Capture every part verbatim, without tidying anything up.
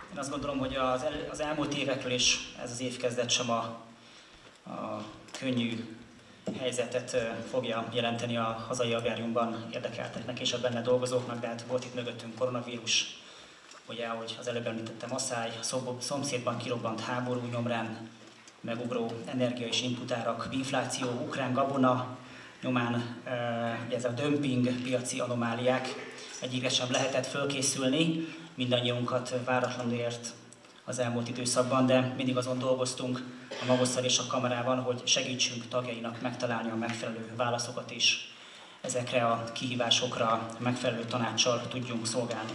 Én azt gondolom, hogy az, el, az elmúlt évekről is ez az évkezdet sem a, a könnyű helyzetet fogja jelenteni a hazai agráriumban érdekelteknek és a benne dolgozóknak, de hát volt itt mögöttünk koronavírus, ugye, ahogy az előbb említettem, asszály, szomszédban kirobbant háború nyomán, megugró energia és inputárak, infláció, ukrán gabona nyomán, ez a dömping, piaci anomáliák, egyikre sem lehetett fölkészülni, mindannyiunkat váratlanul ért az elmúlt időszakban, de mindig azon dolgoztunk a Magosszal és a kamarában, hogy segítsünk tagjainak megtalálni a megfelelő válaszokat is, ezekre a kihívásokra megfelelő tanácssal tudjunk szolgálni.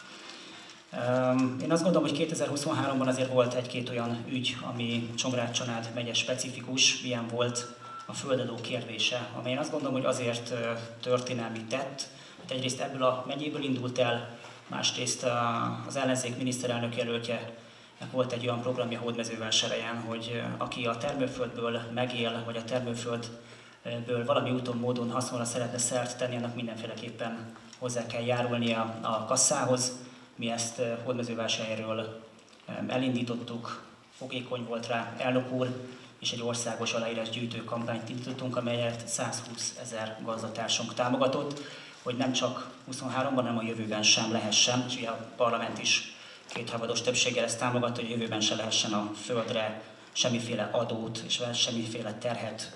Én azt gondolom, hogy kétezer-huszonháromban azért volt egy-két olyan ügy, ami Csongrád-Csanád megye specifikus, ilyen volt a földadó kérdése, amely én azt gondolom, hogy azért történelmi tett, hogy egyrészt ebből a megyéből indult el, másrészt az ellenzék miniszterelnök jelöltje volt egy olyan programja Hódmezővásárhelyen, hogy aki a termőföldből megél, vagy a termőföldből valami úton, módon haszonra szeretne szert tenni, annak mindenféleképpen hozzá kell járulnia a kasszához. Mi ezt Hódmezővásárhelyről elindítottuk, fogékony volt rá elnök úr, és egy országos aláírásgyűjtő kampányt indítottunk, amelyet százhúszezer gazdatársunk támogatott, hogy nem csak huszonháromban, hanem a jövőben sem lehessen, és ugye a parlament is kétharmados többséggel ezt támogatta, hogy a jövőben se lehessen a földre semmiféle adót és semmiféle terhet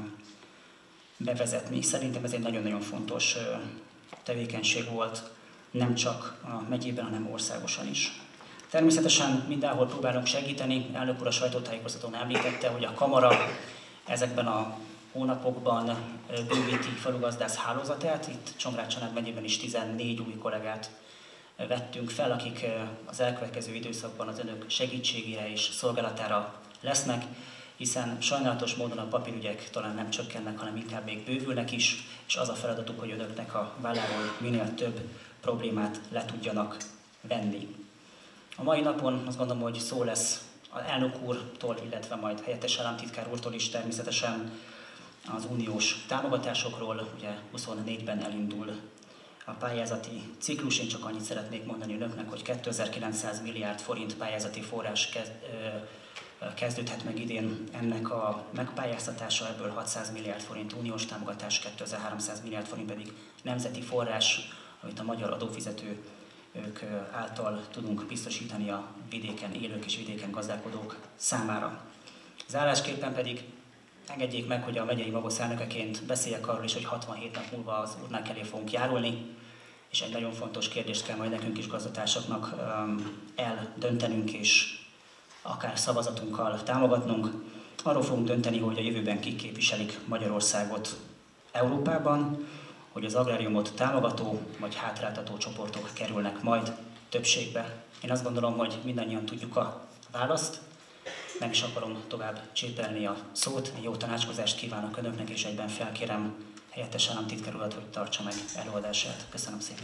bevezetni. Szerintem ez egy nagyon-nagyon fontos tevékenység volt, nem csak a megyében, hanem országosan is. Természetesen mindenhol próbálunk segíteni. Elnök úr a sajtótájékoztatón említette, hogy a kamara ezekben a hónapokban bővíti falugazdász hálózatát. Itt Csongrád-Csanád megyében is tizennégy új kollégát vettünk fel, akik az elkövetkező időszakban az önök segítségére és szolgálatára lesznek, hiszen sajnálatos módon a papírügyek talán nem csökkennek, hanem inkább még bővülnek is, és az a feladatuk, hogy önöknek a válláról minél több problémát le tudjanak venni. A mai napon azt gondolom, hogy szó lesz az elnök úrtól, illetve majd helyettes államtitkár úrtól is természetesen az uniós támogatásokról. Ugye huszonnégyben elindul a pályázati ciklus. Én csak annyit szeretnék mondani önöknek, hogy kétezer-kilencszáz milliárd forint pályázati forrás kezdődhet meg idén ennek a megpályáztatása, ebből hatszáz milliárd forint uniós támogatás, kétezer-háromszáz milliárd forint pedig nemzeti forrás, amit a magyar adófizető ők által tudunk biztosítani a vidéken élők és vidéken gazdálkodók számára. Zárásképpen pedig engedjék meg, hogy a megyei Magosz elnökeként beszéljek arról is, hogy hatvanhét nap múlva az urnák elé fogunk járulni, és egy nagyon fontos kérdést kell majd nekünk is gazdatársaknak eldöntenünk, és akár szavazatunkkal támogatnunk. Arról fogunk dönteni, hogy a jövőben kik képviselik Magyarországot Európában, hogy az agráriumot támogató vagy hátráltató csoportok kerülnek majd többségbe. Én azt gondolom, hogy mindannyian tudjuk a választ. Nem is akarom tovább csépelni a szót. Jó tanácskozást kívánok önöknek, és egyben felkérem helyettes államtitkár urat, hogy tartsa meg előadását. Köszönöm szépen.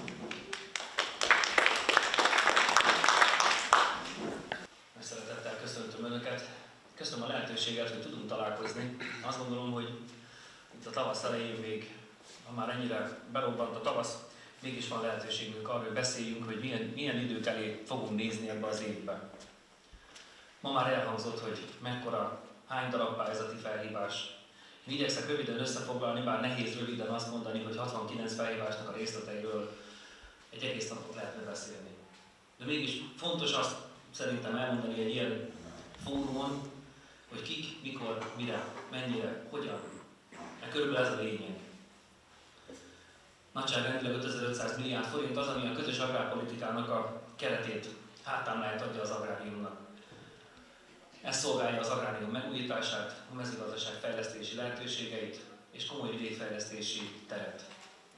Szeretettel köszöntöm önöket. Köszönöm a lehetőséget, hogy tudunk találkozni. Azt gondolom, hogy itt a tavasz elején még, ha már ennyire berobbant a tavasz, mégis van lehetőségünk arra, hogy beszéljünk, hogy milyen, milyen idők elé fogunk nézni ebbe az évbe. Ma már elhangzott, hogy mekkora, hány darab pályázati felhívás. Én igyekszek röviden összefoglalni, bár nehéz röviden azt mondani, hogy hatvankilenc felhívásnak a részleteiről egy egész napot lehetne beszélni. De mégis fontos azt szerintem elmondani egy ilyen fórumon, hogy kik, mikor, mire, mennyire, hogyan. Mert körülbelül ez a lényeg. Nagyságrendileg ötezer-ötszáz milliárd forint az, ami a közös agrárpolitikának a keretét, háttámláját adja az agráriumnak. Ez szolgálja az agrárium megújítását, a mezőgazdaság fejlesztési lehetőségeit és komoly vidékfejlesztési teret.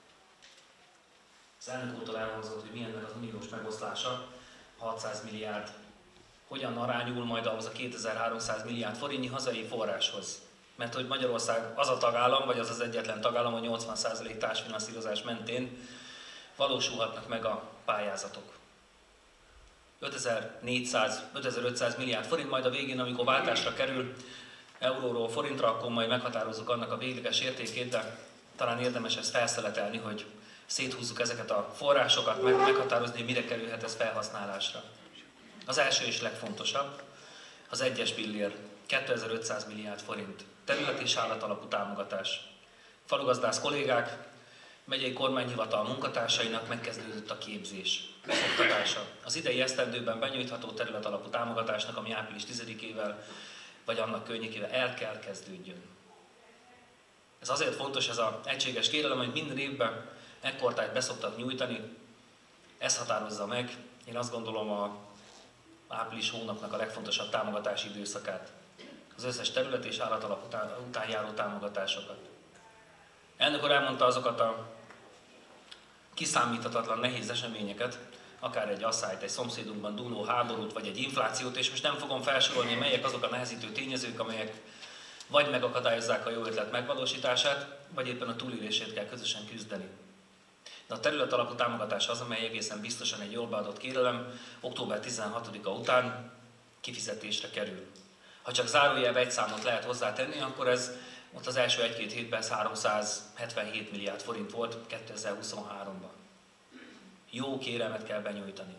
Az elnök úrtól elhangzott, hogy milyennek az uniós megoszlása, hatszáz milliárd, hogyan arányul majd ahhoz a kétezer-háromszáz milliárd forintnyi hazai forráshoz. Mert hogy Magyarország az a tagállam, vagy az az egyetlen tagállam, a nyolcvan százalék társfinanszírozás mentén valósulhatnak meg a pályázatok. ötezer-négyszáz-ötezer-ötszáz milliárd forint, majd a végén, amikor váltásra kerül euróról forintra, akkor majd meghatározzuk annak a végleges értékét, de talán érdemes ezt felszeletelni, hogy széthúzzuk ezeket a forrásokat, meg meghatározni, hogy mire kerülhet ez felhasználásra. Az első és legfontosabb, az egyes pillér, kétezer-ötszáz milliárd forint terület és állatalapú támogatás. Falugazdász kollégák, megyei kormányhivatal munkatársainak megkezdődött a képzés, oktatása. Az idei esztendőben benyújtható területalapú támogatásnak, ami április tizedikével vagy annak környékével el kell kezdődjön. Ez azért fontos, ez az egységes kérelem, hogy minden évben ekkortájt beszoktak nyújtani, ez határozza meg, én azt gondolom, a április hónapnak a legfontosabb támogatási időszakát, az összes terület és állatalap után, után járó támogatásokat. Elnök úr elmondta azokat a kiszámíthatatlan nehéz eseményeket, akár egy asszályt, egy szomszédunkban dúló háborút, vagy egy inflációt, és most nem fogom felsorolni, melyek azok a nehezítő tényezők, amelyek vagy megakadályozzák a jó ötlet megvalósítását, vagy éppen a túlélését kell közösen küzdeni. De a terület alapú támogatás az, amely egészen biztosan egy jól beadott kérelem, október tizenhatodika után kifizetésre kerül. Ha csak zárójelbe egy számot lehet hozzátenni, akkor ez ott az első egy-két hétben háromszázhetvenhét milliárd forint volt kétezer-huszonháromban. Jó kérelmet kell benyújtani.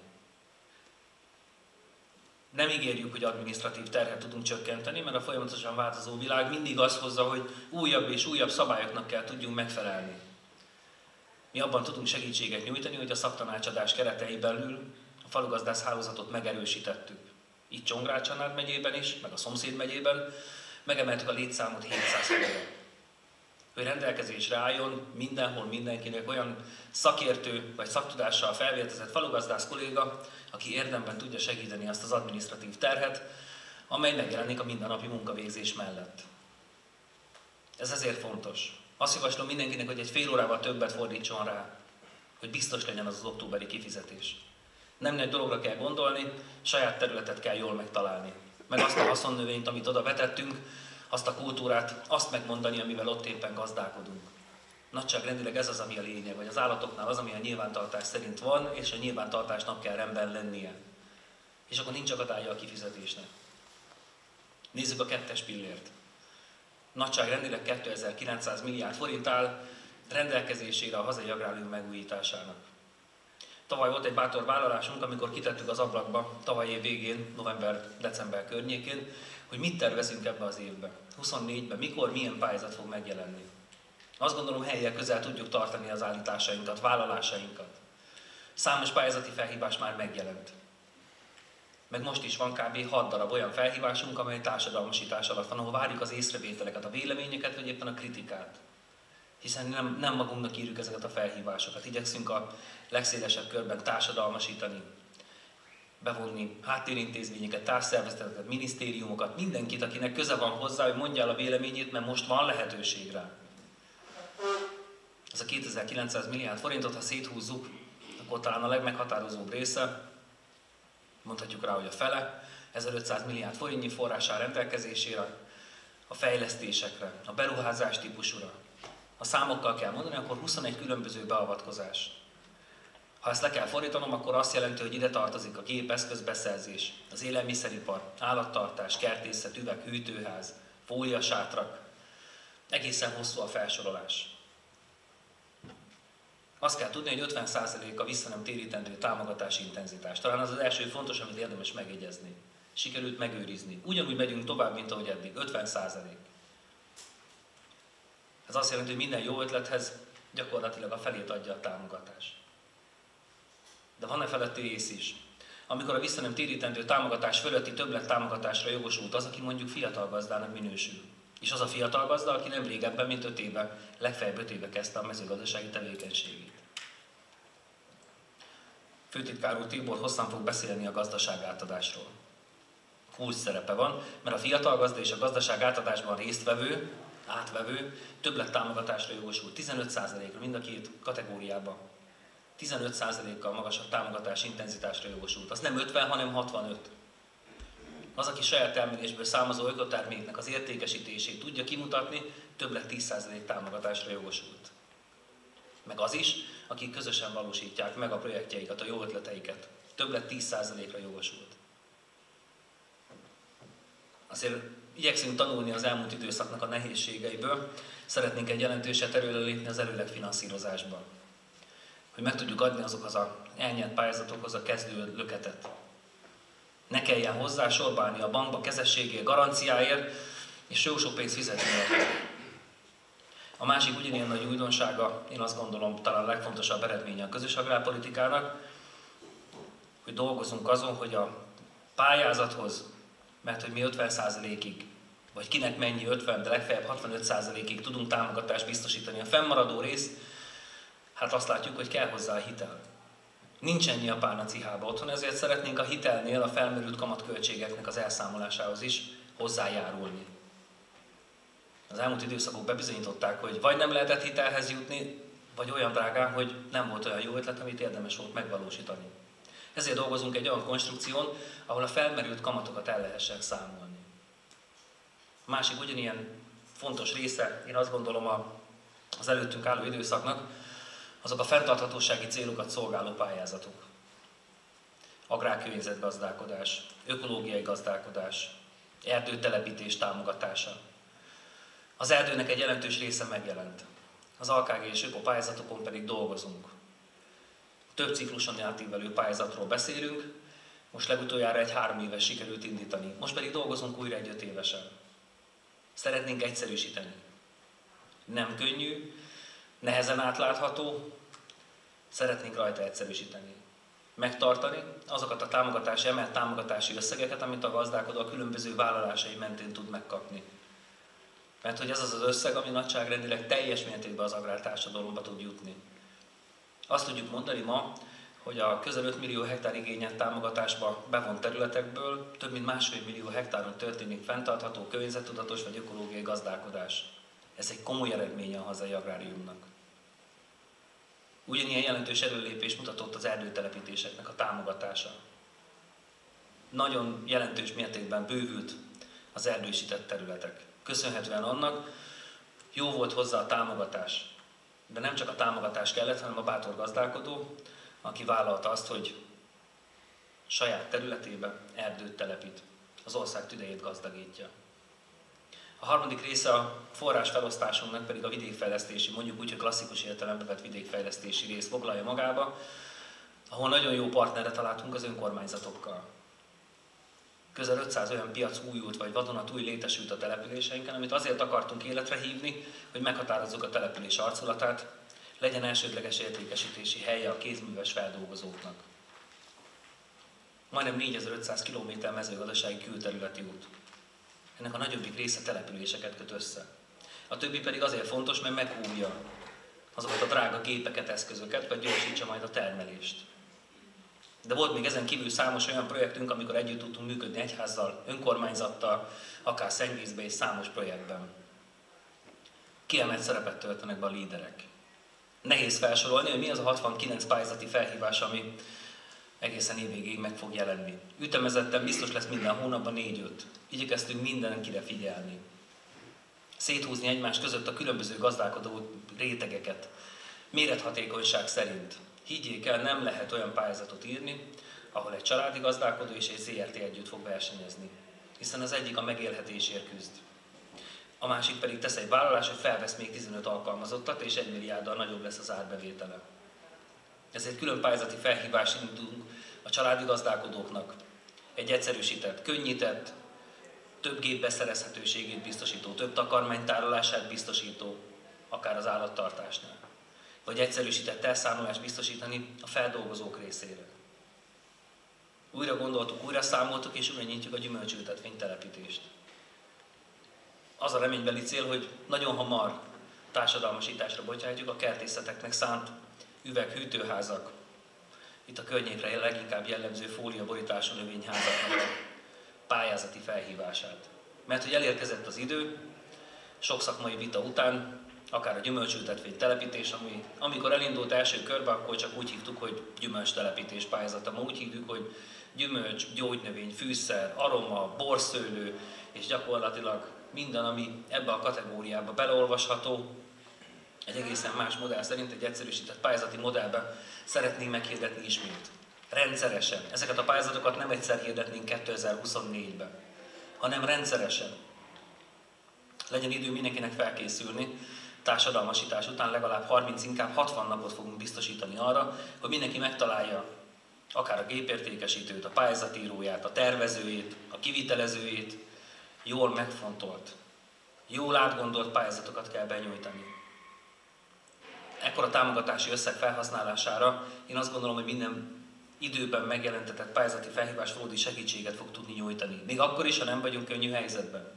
Nem ígérjük, hogy adminisztratív terhet tudunk csökkenteni, mert a folyamatosan változó világ mindig azt hozza, hogy újabb és újabb szabályoknak kell tudjunk megfelelni. Mi abban tudunk segítséget nyújtani, hogy a szaktanácsadás keretei belül a falugazdász hálózatot megerősítettük. Itt Csongrád-Csanád megyében is, meg a szomszéd megyében, megemeltük a létszámot hétszáz főre. Hogy rendelkezésre álljon mindenhol mindenkinek olyan szakértő vagy szaktudással felvértezett falugazdász kolléga, aki érdemben tudja segíteni azt az adminisztratív terhet, amely megjelenik a mindennapi munkavégzés mellett. Ez ezért fontos. Azt javaslom mindenkinek, hogy egy fél órával többet fordítson rá, hogy biztos legyen az az októberi kifizetés. Nem nagy dologra kell gondolni, saját területet kell jól megtalálni. Meg azt a haszonnövényt, amit oda vetettünk, azt a kultúrát, azt megmondani, amivel ott éppen gazdálkodunk. Nagyságrendileg ez az, ami a lényeg, vagy az állatoknál az, ami a nyilvántartás szerint van, és a nyilvántartásnak kell rendben lennie. És akkor nincs akadálya a kifizetésnek. Nézzük a kettes pillért. Nagyságrendileg kétezer-kilencszáz milliárd forint áll rendelkezésére a hazai agrárjog megújításának. Tavaly volt egy bátor vállalásunk, amikor kitettük az ablakba, tavaly év végén, november-december környékén, hogy mit tervezünk ebbe az évbe. huszonnégyben mikor, milyen pályázat fog megjelenni. Azt gondolom, helyiek közel tudjuk tartani az állításainkat, vállalásainkat. Számos pályázati felhívás már megjelent. Meg most is van kb. hat darab olyan felhívásunk, amely társadalmasítás alatt van, ahol várjuk az észrevételeket, a véleményeket, vagy éppen a kritikát. Hiszen nem, nem magunknak írjuk ezeket a felhívásokat. Igyekszünk a legszélesebb körben társadalmasítani, bevonni háttérintézményeket, társszervezeteket, minisztériumokat, mindenkit, akinek köze van hozzá, hogy mondja el a véleményét, mert most van lehetőség rá. Ez a kétezer-kilencszáz milliárd forintot, ha széthúzzuk, akkor talán a legmeghatározóbb része, mondhatjuk rá, hogy a fele, ezerötszáz milliárd forintnyi forrás áll rendelkezésére, a fejlesztésekre, a beruházás típusúra. Ha számokkal kell mondani, akkor huszonegy különböző beavatkozás. Ha ezt le kell fordítanom, akkor azt jelenti, hogy ide tartozik a gépeszközbeszerzés, az élelmiszeripar, állattartás, kertészet, üveg, hűtőház, fóliasátrak. Egészen hosszú a felsorolás. Azt kell tudni, hogy ötven százalék a vissza nem térítendő támogatási intenzitás. Talán az az első fontos, amit érdemes megjegyezni. Sikerült megőrizni. Ugyanúgy megyünk tovább, mint ahogy eddig. ötven százalék. Ez azt jelenti, hogy minden jó ötlethez gyakorlatilag a felét adja a támogatás. De van-e feletti rész is? Amikor a vissza nem térítendő támogatás fölötti többlet támogatásra jogosult az, aki mondjuk fiatal gazdának minősül. És az a fiatal gazda, aki nem régebben, mint öt éve, legfeljebb öt éve kezdte a mezőgazdasági tevékenységét. Főtitkár úr Tibor hosszan fog beszélni a gazdaság átadásról. Kulcs szerepe van, mert a fiatal gazda és a gazdaság átadásban résztvevő, átvevő többlet támogatásra jogosult. tizenöt százalékra mind a két kategóriában. tizenöt százalékkal magasabb támogatás intenzitásra jogosult. Az nem ötven, hanem hatvanöt. Az, aki saját termelésből származó ökoterméknek az értékesítését tudja kimutatni, többlet tíz százalék támogatásra jogosult. Meg az is, akik közösen valósítják meg a projektjeiket, a jó ötleteiket, többlet tíz százalékra jogosult. Azért igyekszünk tanulni az elmúlt időszaknak a nehézségeiből, szeretnénk egy jelentőset előrelépni az előleg finanszírozásban. Hogy meg tudjuk adni azokhoz az elnyert pályázatokhoz a kezdő löketet. kelljen hozzá sorbálni a bankba kezességért, garanciáért, és jó sok pénzt fizetni érte. A másik ugyanilyen nagy újdonsága, én azt gondolom talán a legfontosabb eredménye a közös agrárpolitikának, hogy dolgozunk azon, hogy a pályázathoz, mert hogy mi ötven százalékig, vagy kinek mennyi ötven, de legfeljebb hatvanöt százalékig tudunk támogatást biztosítani. A fennmaradó rész, hát azt látjuk, hogy kell hozzá a hitel. Nincs ennyi a pálna cihába otthon, ezért szeretnénk a hitelnél a felmerült kamatköltségeknek az elszámolásához is hozzájárulni. Az elmúlt időszakok bebizonyították, hogy vagy nem lehetett hitelhez jutni, vagy olyan drágán, hogy nem volt olyan jó ötlet, amit érdemes volt megvalósítani. Ezért dolgozunk egy olyan konstrukción, ahol a felmerült kamatokat el lehessen számolni. A másik ugyanilyen fontos része, én azt gondolom az előttünk álló időszaknak, azok a fenntarthatósági célokat szolgáló pályázatok. Agrárkörnyezetgazdálkodás, ökológiai gazdálkodás, erdőtelepítés támogatása. Az erdőnek egy jelentős része megjelent. Az á ká gé és öko pályázatokon pedig dolgozunk. Több cikluson átívelő pályázatról beszélünk, most legutoljára egy három éves sikerült indítani. Most pedig dolgozunk újra egy öt évesen. Szeretnénk egyszerűsíteni. Nem könnyű, nehezen átlátható, szeretnénk rajta egyszerűsíteni. Megtartani azokat a támogatási, emelt támogatási összegeket, amit a gazdálkodó a különböző vállalásai mentén tud megkapni. Mert hogy ez az az összeg, ami nagyságrendileg teljes mértékben az agrártársadalomba tud jutni. Azt tudjuk mondani ma, hogy a közel öt millió hektár igényelt támogatásba bevont területekből több mint másfél millió hektáron történik fenntartható, környezettudatos vagy ökológiai gazdálkodás. Ez egy komoly eredménye a hazai agráriumnak. Ugyanilyen jelentős előlépés mutatott az erdőtelepítéseknek a támogatása. Nagyon jelentős mértékben bővült az erdősített területek. Köszönhetően annak jó volt hozzá a támogatás. De nem csak a támogatás kellett, hanem a bátor gazdálkodó, aki vállalta azt, hogy saját területébe erdőt telepít, az ország tüdejét gazdagítja. A harmadik része a forrásfelosztásunknak pedig a vidékfejlesztési, mondjuk úgy, hogy klasszikus értelembe vett vidékfejlesztési rész foglalja magába, ahol nagyon jó partnerre találtunk az önkormányzatokkal. Közel ötszáz olyan piac újult, vagy vadonatúj létesült a településeinken, amit azért akartunk életre hívni, hogy meghatározzuk a település arculatát, legyen elsődleges értékesítési helye a kézműves feldolgozóknak. Majdnem négyezer-ötszáz kilométer mezőgazdasági külterületi út. Ennek a nagyobbik része településeket köt össze. A többi pedig azért fontos, mert megújja azokat a drága gépeket, eszközöket, vagy gyorsítsa majd a termelést. De volt még ezen kívül számos olyan projektünk, amikor együtt tudtunk működni egyházzal, önkormányzattal, akár szennyvízbe és számos projektben. Kiemelt szerepet töltenek be a líderek. Nehéz felsorolni, hogy mi az a hatvankilenc pályázati felhívás, ami egészen évvégéig meg fog jelenni. Ütemezetten biztos lesz minden hónapban négy-öt. Igyekeztünk mindenkire figyelni. Széthúzni egymás között a különböző gazdálkodó rétegeket. Mérethatékonyság szerint. Higgyék el, nem lehet olyan pályázatot írni, ahol egy családi gazdálkodó és egy zé er té együtt fog versenyezni. Hiszen az egyik a megélhetésért küzd. A másik pedig tesz egy vállalás, hogy felvesz még tizenöt alkalmazottat, és egy milliárddal nagyobb lesz az árbevétele. Ezért külön pályázati felhívást indítunk a családi gazdálkodóknak. Egy egyszerűsített, könnyített, több gép beszerezhetőségét biztosító, több takarmány tárolását biztosító, akár az állattartásnál. Vagy egyszerűsített elszámolást biztosítani a feldolgozók részére. Újra gondoltuk, újra számoltuk, és újra nyitjuk a gyümölcsültetvény telepítést. Az a reménybeli cél, hogy nagyon hamar társadalmasításra bocsátjuk a kertészeteknek szánt üveghűtőházak, itt a környékre leginkább jellemző fóliaborítású növényházaknak a pályázati felhívását. Mert hogy elérkezett az idő, sok szakmai vita után, akár a gyümölcsültetvény telepítés, ami amikor elindult első körbe, akkor csak úgy hívtuk, hogy gyümölcstelepítés pályázata. Ma úgy hívjuk, hogy gyümölcs, gyógynövény, fűszer, aroma, borszőlő, és gyakorlatilag minden, ami ebbe a kategóriába beleolvasható, egy egészen más modell szerint, egy egyszerűsített pályázati modellben szeretnénk meghirdetni ismét. Rendszeresen. Ezeket a pályázatokat nem egyszer hirdetnénk kétezer-huszonnégyben, hanem rendszeresen. Legyen idő mindenkinek felkészülni, társadalmasítás után legalább harminc, inkább hatvan napot fogunk biztosítani arra, hogy mindenki megtalálja akár a gépértékesítőt, a pályázatíróját, a tervezőjét, a kivitelezőjét, jól megfontolt, jól átgondolt pályázatokat kell benyújtani. Ekkora támogatási összeg felhasználására én azt gondolom, hogy minden időben megjelentetett pályázati felhívás valódi segítséget fog tudni nyújtani. Még akkor is, ha nem vagyunk könnyű helyzetben.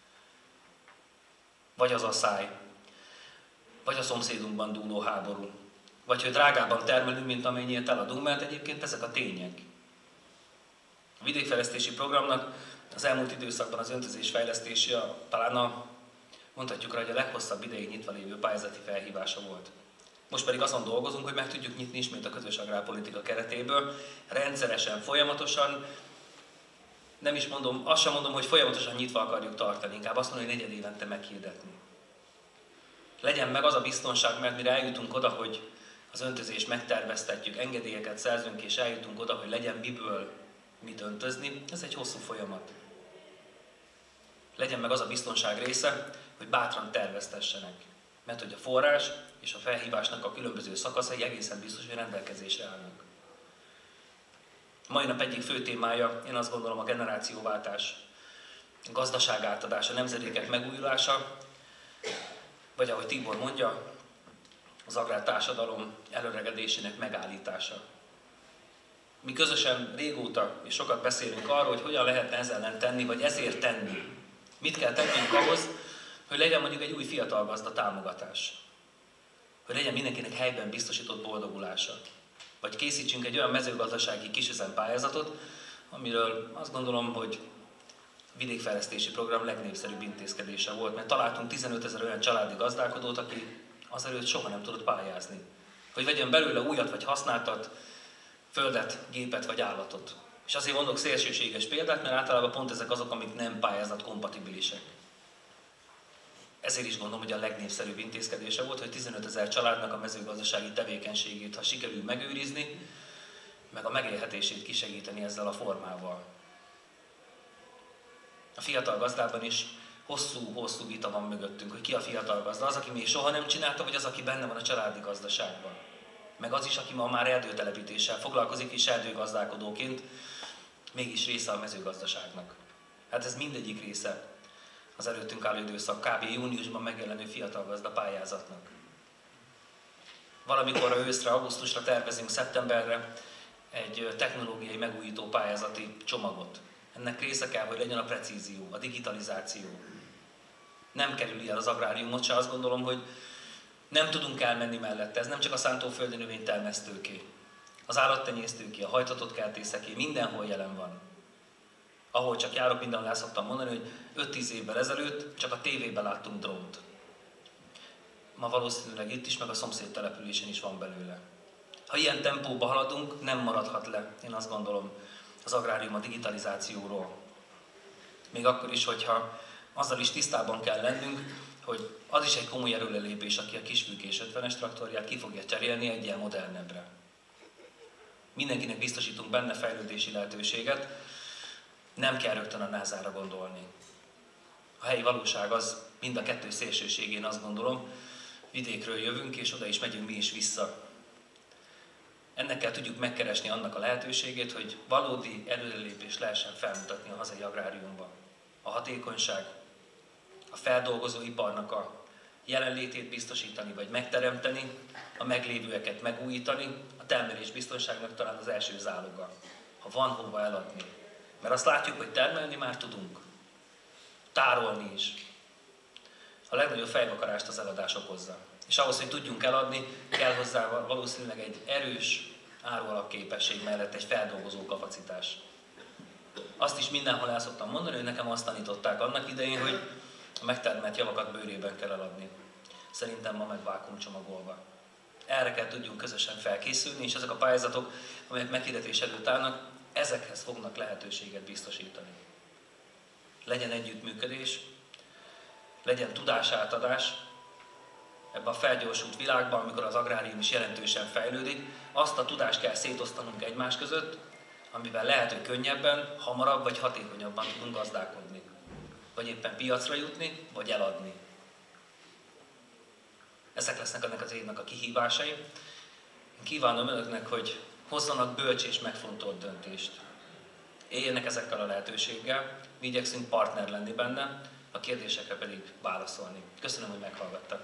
Vagy az asszály, vagy a szomszédunkban dúló háború, vagy hogy drágában termelünk, mint amennyit eladunk, mert egyébként ezek a tények. A vidékfejlesztési programnak az elmúlt időszakban az öntözés fejlesztése talán a, mondhatjuk rá, hogy a leghosszabb ideig nyitva lévő pályázati felhívása volt. Most pedig azon dolgozunk, hogy meg tudjuk nyitni ismét a közös agrárpolitika keretéből, rendszeresen, folyamatosan, nem is mondom, azt sem mondom, hogy folyamatosan nyitva akarjuk tartani, inkább azt mondom, hogy negyed évente meghirdetni. Legyen meg az a biztonság, mert mire eljutunk oda, hogy az öntözést megterveztetjük, engedélyeket szerzünk, és eljutunk oda, hogy legyen miből mit öntözni, ez egy hosszú folyamat. Legyen meg az a biztonság része, hogy bátran terveztessenek. Mert hogy a forrás és a felhívásnak a különböző szakaszai egészen biztos, hogy rendelkezésre állnak. A mai nap egyik fő témája, én azt gondolom, a generációváltás, a gazdaság átadása, a nemzedékek megújulása, vagy ahogy Tibor mondja, az agrártársadalom előregedésének megállítása. Mi közösen régóta és sokat beszélünk arról, hogy hogyan lehetne ezzel ellen tenni, vagy ezért tenni. Mit kell tennünk ahhoz, hogy legyen mondjuk egy új fiatal gazda támogatás. Hogy legyen mindenkinek helyben biztosított boldogulása. Vagy készítsünk egy olyan mezőgazdasági kisüzempályázatot, amiről azt gondolom, hogy a vidékfejlesztési program legnépszerűbb intézkedése volt, mert találtunk tizenötezer olyan családi gazdálkodót, aki azelőtt soha nem tudott pályázni. Hogy vegyen belőle újat vagy használtat, földet, gépet vagy állatot. És azért mondok szélsőséges példát, mert általában pont ezek azok, amik nem pályázat kompatibilisek. Ezért is gondolom, hogy a legnépszerűbb intézkedése volt, hogy tizenötezer családnak a mezőgazdasági tevékenységét, ha sikerül megőrizni, meg a megélhetését kisegíteni ezzel a formával. A fiatal gazdában is hosszú-hosszú vita van mögöttünk, hogy ki a fiatal gazda, az, aki még soha nem csinálta, vagy az, aki benne van a családi gazdaságban. Meg az is, aki ma már erdőtelepítéssel foglalkozik, és erdőgazdálkodóként mégis része a mezőgazdaságnak. Hát ez mindegyik része az előttünk álló időszak kb. Júniusban megjelenő fiatal gazda pályázatnak. Valamikor őszre, augusztusra tervezünk szeptemberre egy technológiai megújító pályázati csomagot. Ennek része kell, hogy legyen a precízió, a digitalizáció. Nem kerüli el az agráriumot se, azt gondolom, hogy nem tudunk elmenni mellette. Ez nem csak a szántóföldi növénytermesztőké, az állattenyésztőké, a hajtatott kertészeké, mindenhol jelen van. Ahol csak járok, mindenhol el szoktam mondani, hogy öt-tíz évvel ezelőtt csak a tévében láttunk drónt. Ma valószínűleg itt is, meg a szomszéd településen is van belőle. Ha ilyen tempóba haladunk, nem maradhat le, én azt gondolom, az agrárium a digitalizációról. Még akkor is, hogyha azzal is tisztában kell lennünk, hogy az is egy komoly erőlelépés, aki a kisfülkés ötvenes traktorját ki fogja cserélni egy ilyen modernebbre. Mindenkinek biztosítunk benne fejlődési lehetőséget, nem kell rögtön a názára gondolni. A helyi valóság az mind a kettő szélsőségén, azt gondolom, vidékről jövünk, és oda is megyünk mi is vissza. Ennek kell tudjuk megkeresni annak a lehetőségét, hogy valódi előrelépést lehessen felmutatni a hazai agráriumban. A hatékonyság, a feldolgozóiparnak a jelenlétét biztosítani vagy megteremteni, a meglévőeket megújítani, a termelés biztonságnak talán az első záloga, ha van hova eladni. Mert azt látjuk, hogy termelni már tudunk, tárolni is. A legnagyobb fejvakarást az eladás okozza. És ahhoz, hogy tudjunk eladni, kell hozzá valószínűleg egy erős árualapképesség mellett egy feldolgozó kapacitás. Azt is mindenhol el szoktam mondani, hogy nekem azt tanították annak idején, hogy a megtermelt javakat bőrében kell eladni. Szerintem ma meg vákuumcsomagolva. Erre kell tudjunk közösen felkészülni, és ezek a pályázatok, amelyek meghirdetés előtt állnak, ezekhez fognak lehetőséget biztosítani. Legyen együttműködés, legyen tudásátadás, ebben a felgyorsult világban, amikor az agrárium is jelentősen fejlődik, azt a tudást kell szétosztanunk egymás között, amivel lehet, hogy könnyebben, hamarabb vagy hatékonyabban tudunk gazdálkodni. Vagy éppen piacra jutni, vagy eladni. Ezek lesznek ennek az évnek a kihívásai. Én kívánom önöknek, hogy hozzanak bölcs és megfontolt döntést. Éljenek ezekkel a lehetőséggel, mi igyekszünk partner lenni benne, a kérdésekre pedig válaszolni. Köszönöm, hogy meghallgattak.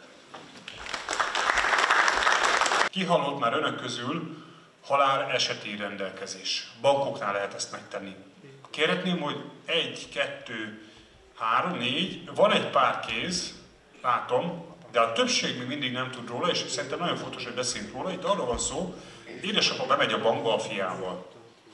Ki hallott már önök közül halál eseti rendelkezés? Bankoknál lehet ezt megtenni. Kérhetném, hogy egy, kettő, három, négy, van egy pár kéz, látom, de a többség még mindig nem tud róla, és szerintem nagyon fontos, hogy beszéljünk róla. Itt arról van szó, édesapa bemegy a bankba a fiával.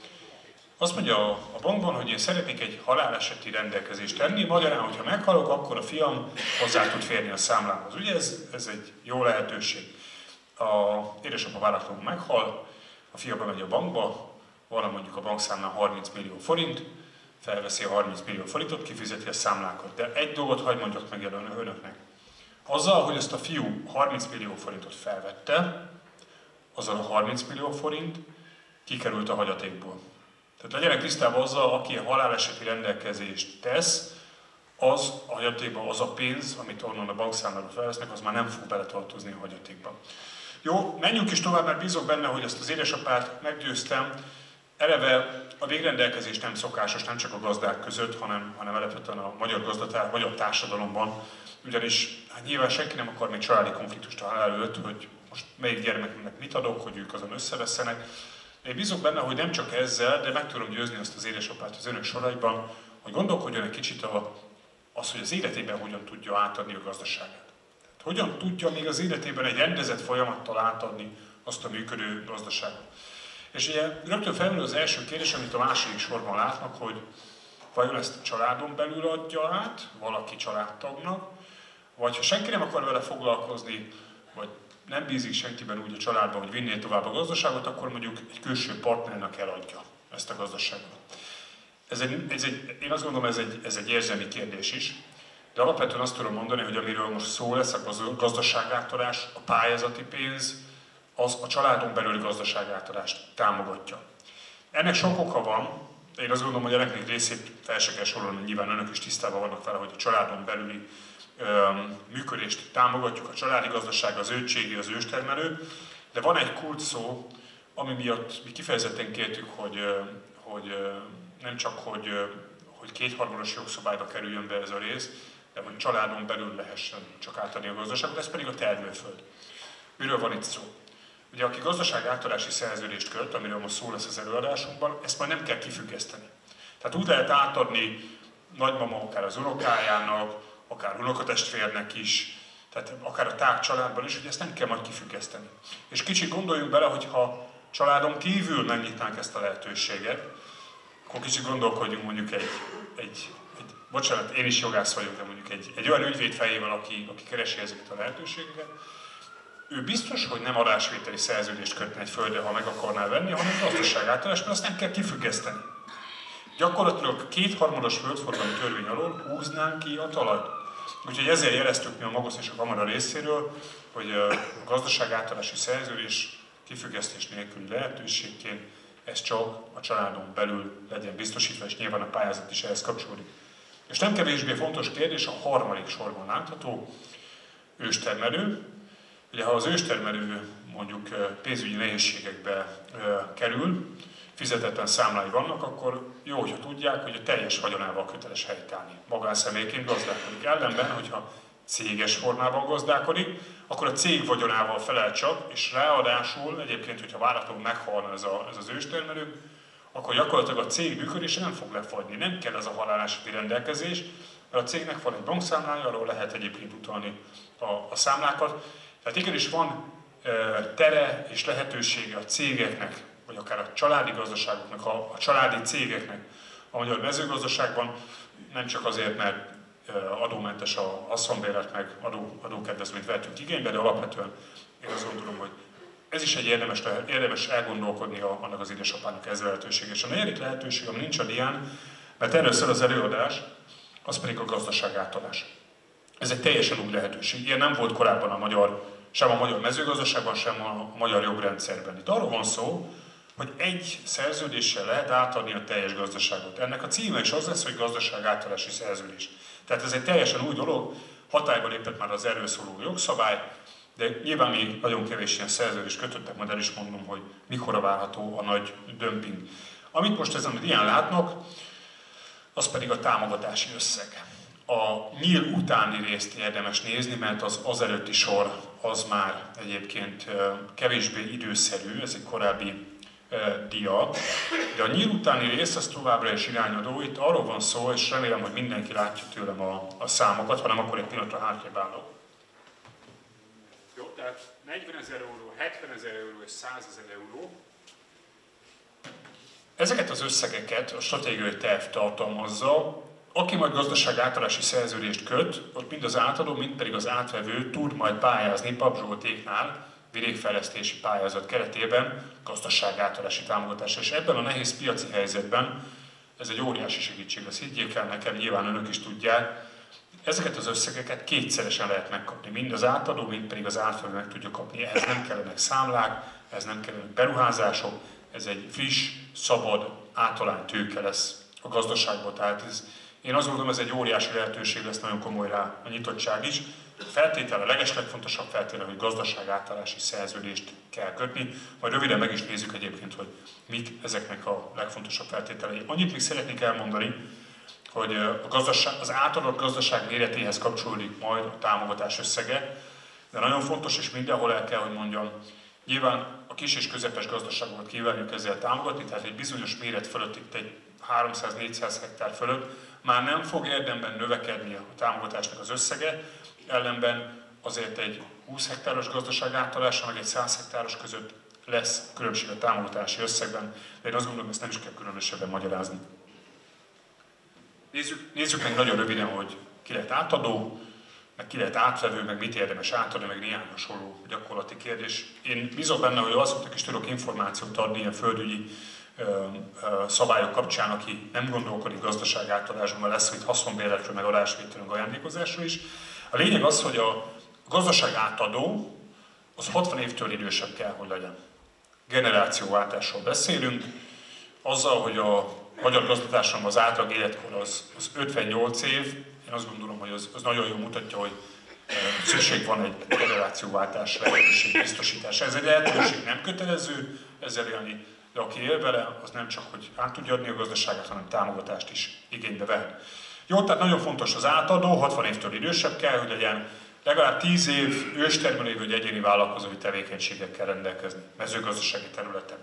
Azt mondja a bankban, hogy én szeretnék egy haláleseti rendelkezést tenni, magyarán, hogyha meghalok, akkor a fiam hozzá tud férni a számlához. Ugye ez, ez egy jó lehetőség. A édesapa váratlanul meghal, a fia bemegy a bankba, van mondjuk a bankszámlán harminc millió forint, felveszi a harminc millió forintot, kifizeti a számlákat. De egy dolgot hadd mondjak meg önöknek. Azzal, hogy ezt a fiú harminc millió forintot felvette, azzal a harminc millió forint kikerült a hagyatékból. Tehát legyenek tisztában azzal, aki a haláleseti rendelkezést tesz, az a hagyatékban az a pénz, amit onnan a bankszámlára felvesznek, az már nem fog beletartozni a hagyatékba. Jó, menjünk is tovább, mert bízok benne, hogy ezt az édesapát meggyőztem. Eleve a végrendelkezés nem szokásos, nem csak a gazdák között, hanem, hanem alapvetően a magyar gazdatár, magyar társadalomban. Ugyanis hát nyilván senki nem akar még családi konfliktust halál előtt, hogy most melyik gyermeknek mit adok, hogy ők azon összevesztenek. Én bízok benne, hogy nem csak ezzel, de meg tudom győzni azt az édesapát az önök soraiban, hogy gondolkodjon egy kicsit a, az, hogy az életében hogyan tudja átadni a gazdaságát. Tehát hogyan tudja még az életében egy rendezett folyamattal átadni azt a működő gazdaságot. És ugye rögtön felmerül az első kérdés, amit a második sorban látnak, hogy vajon ezt a családon belül adja át, valaki családtagnak, vagy ha senki nem akar vele foglalkozni, vagy nem bízik senkiben úgy a családban, hogy vinné tovább a gazdaságot, akkor mondjuk egy külső partnernek eladja ezt a gazdaságot. Ez egy, ez egy, én azt gondolom, ez egy, ez egy érzelmi kérdés is, de alapvetően azt tudom mondani, hogy amiről most szó lesz, a gazdaságátadás, a pályázati pénz, az a családon belüli gazdaságátadást támogatja. Ennek sok oka van, én azt gondolom, hogy ennek még részét fel se kell sorolni, nyilván önök is tisztában vannak vele, hogy a családon belüli öm, működést támogatjuk, a családi gazdaság, az őcségi, az őstermelő, de van egy kulcsszó, ami miatt mi kifejezetten kértük, hogy, hogy nem csak, hogy, hogy kétharmados jogszabályba kerüljön be ez a rész, de hogy családon belül lehessen csak átadni a gazdaságot, ez pedig a termőföld. Miről van itt szó? Ugye aki gazdaság átadási szerződést köt, amiről most szó lesz az előadásunkban, ezt majd nem kell kifüggeszteni. Tehát úgy lehet átadni nagymama akár az unokájának, akár unokatestvérnek is, tehát akár a tárcsaládban is, hogy ezt nem kell majd kifüggeszteni. És kicsit gondoljunk bele, hogy ha családon kívül megnyitnánk ezt a lehetőséget, akkor kicsit gondolkodjunk mondjuk egy, egy, egy bocsánat, én is jogász vagyok, de mondjuk egy, egy olyan ügyvéd fejével, aki, aki keresi ezeket a lehetőségeket, ő biztos, hogy nem adásvételi szerződést kötne egy földre, ha meg akarná venni, hanem gazdaságátadást, mert azt nem kell kifüggeszteni. Gyakorlatilag kétharmados földforgalmi törvény alól húznánk ki a talajt. Úgyhogy ezért jeleztük mi a Magosz és a Kamara részéről, hogy a gazdaságátadási szerződés kifüggesztés nélküli lehetőségként ez csak a családon belül legyen biztosítva, és nyilván a pályázat is ehhez kapcsolódik. És nem kevésbé fontos kérdés, a harmadik sorban látható, őstermelő. Ugye ha az őstermelő mondjuk pénzügyi nehézségekbe kerül, fizetetlen számlái vannak, akkor jó, hogyha tudják, hogy a teljes vagyonával köteles helytállni. Magánszemélyként gazdálkodik. Ellenben, hogyha céges formában gazdálkodik, akkor a cég vagyonával felel csak, és ráadásul egyébként, hogyha váratlanul meghalna ez, a, ez az őstermelő, akkor gyakorlatilag a cég működése nem fog lefagyni. Nem kell ez a haláleseti rendelkezés, mert a cégnek van egy bankszámlája, arról lehet egyébként utalni a, a számlákat. Tehát igenis van e, tere és lehetősége a cégeknek, vagy akár a családi gazdaságoknak, a, a családi cégeknek a magyar mezőgazdaságban, nem csak azért, mert e, adómentes a haszonbérlet, meg adó, adókedvezményt vettünk igénybe, de alapvetően én azt gondolom, hogy ez is egy érdemes, érdemes elgondolkodni a, annak az édesapának ez lehetőség. És a negyedik lehetőség, ami nincs a dián, mert erről szól az előadás, az pedig a gazdaságátadás. Ez egy teljesen új lehetőség. Ilyen nem volt korábban a magyar, sem a magyar mezőgazdaságban, sem a magyar jogrendszerben. Itt arról van szó, hogy egy szerződéssel lehet átadni a teljes gazdaságot. Ennek a címe is az lesz, hogy gazdaságátadási szerződés. Tehát ez egy teljesen új dolog, hatályba lépett már az erről szóló jogszabály, de nyilván még nagyon kevés ilyen szerződést kötöttek, majd el is mondom, hogy mikorra várható a nagy dömping. Amit most ezen a dián látnak, az pedig a támogatási összeg. A nyíl utáni részt érdemes nézni, mert az, az előtti sor az már egyébként kevésbé időszerű, ez egy korábbi dia, de a nyíl utáni rész az továbbra is irányadó. Itt arról van szó, és remélem, hogy mindenki látja tőlem a, a számokat, hanem akkor egy pillanatra hátrébb állok. Jó, tehát negyvenezer euró, hetvenezer euró és százezer euró. Ezeket az összegeket a stratégiai terv tartalmazza. Aki majd gazdaság átállási szerződést köt, ott mind az átadó, mind pedig az átvevő tud majd pályázni Pap Zsoltéknál, vidékfejlesztési pályázat keretében gazdaság átállási támogatásra. És ebben a nehéz piaci helyzetben ez egy óriási segítség. Azt higgyék el nekem, nyilván önök is tudják, ezeket az összegeket kétszeresen lehet megkapni. Mind az átadó, mind pedig az átvevő meg tudja kapni. Ehhez nem kellenek számlák, ehhez nem kellenek beruházások, ez egy friss, szabad, általány tőke lesz a gazdaságban. Tehát ez, én azt gondolom, ez egy óriási lehetőség lesz, nagyon komoly rá a nyitottság is. A feltétel, a legeslegfontosabb feltétel, hogy gazdaság átállási szerződést kell kötni. Majd röviden meg is nézzük egyébként, hogy mik ezeknek a legfontosabb feltételei. Annyit még szeretnék elmondani, hogy a gazdaság, az átadott gazdaság méretéhez kapcsolódik majd a támogatás összege, de nagyon fontos, és mindenhol el kell, hogy mondjam, nyilván a kis és közepes gazdaságokat kívánjuk ezzel támogatni, tehát egy bizonyos méret fölött, itt egy háromszáz-négyszáz hektár fölött már nem fog érdemben növekedni a támogatásnak az összege, ellenben azért egy húsz hektáros gazdaság átadása, meg egy száz hektáros között lesz különbség a támogatási összegben, de én azt gondolom, ezt nem is kell különösebben magyarázni. Nézzük, nézzük meg nagyon röviden, hogy ki lehet átadó, meg ki lehet átvevő, meg mit érdemes átadni, meg néhány hasonló gyakorlati kérdés. Én bízok benne, hogy azoknak is tudok információt adni ilyen földügyi ö, ö, szabályok kapcsán, aki nem gondolkodik gazdaság átadásban, mert lesz itt haszonbérletről, meg adásvételünk, ajándékozásról is. A lényeg az, hogy a gazdaság átadó az hatvan évtől idősebb kell, hogy legyen. Generációváltásról beszélünk, azzal, hogy a magyar gazdatársadalomban az átlag életkor az, az ötvennyolc év, én azt gondolom, hogy az, az nagyon jól mutatja, hogy e, szükség van egy generációváltás lehetőség biztosítása. Ez egy lehetőség nem kötelező ezzel élni, de aki él vele, az nem csak, hogy át tudja adni a gazdaságát, hanem támogatást is igénybe vehet. Jó, tehát nagyon fontos az átadó, hatvan évtől idősebb kell, hogy legyen, legalább tíz év őstermelő vagy egyéni vállalkozói tevékenységekkel rendelkezni mezőgazdasági területen.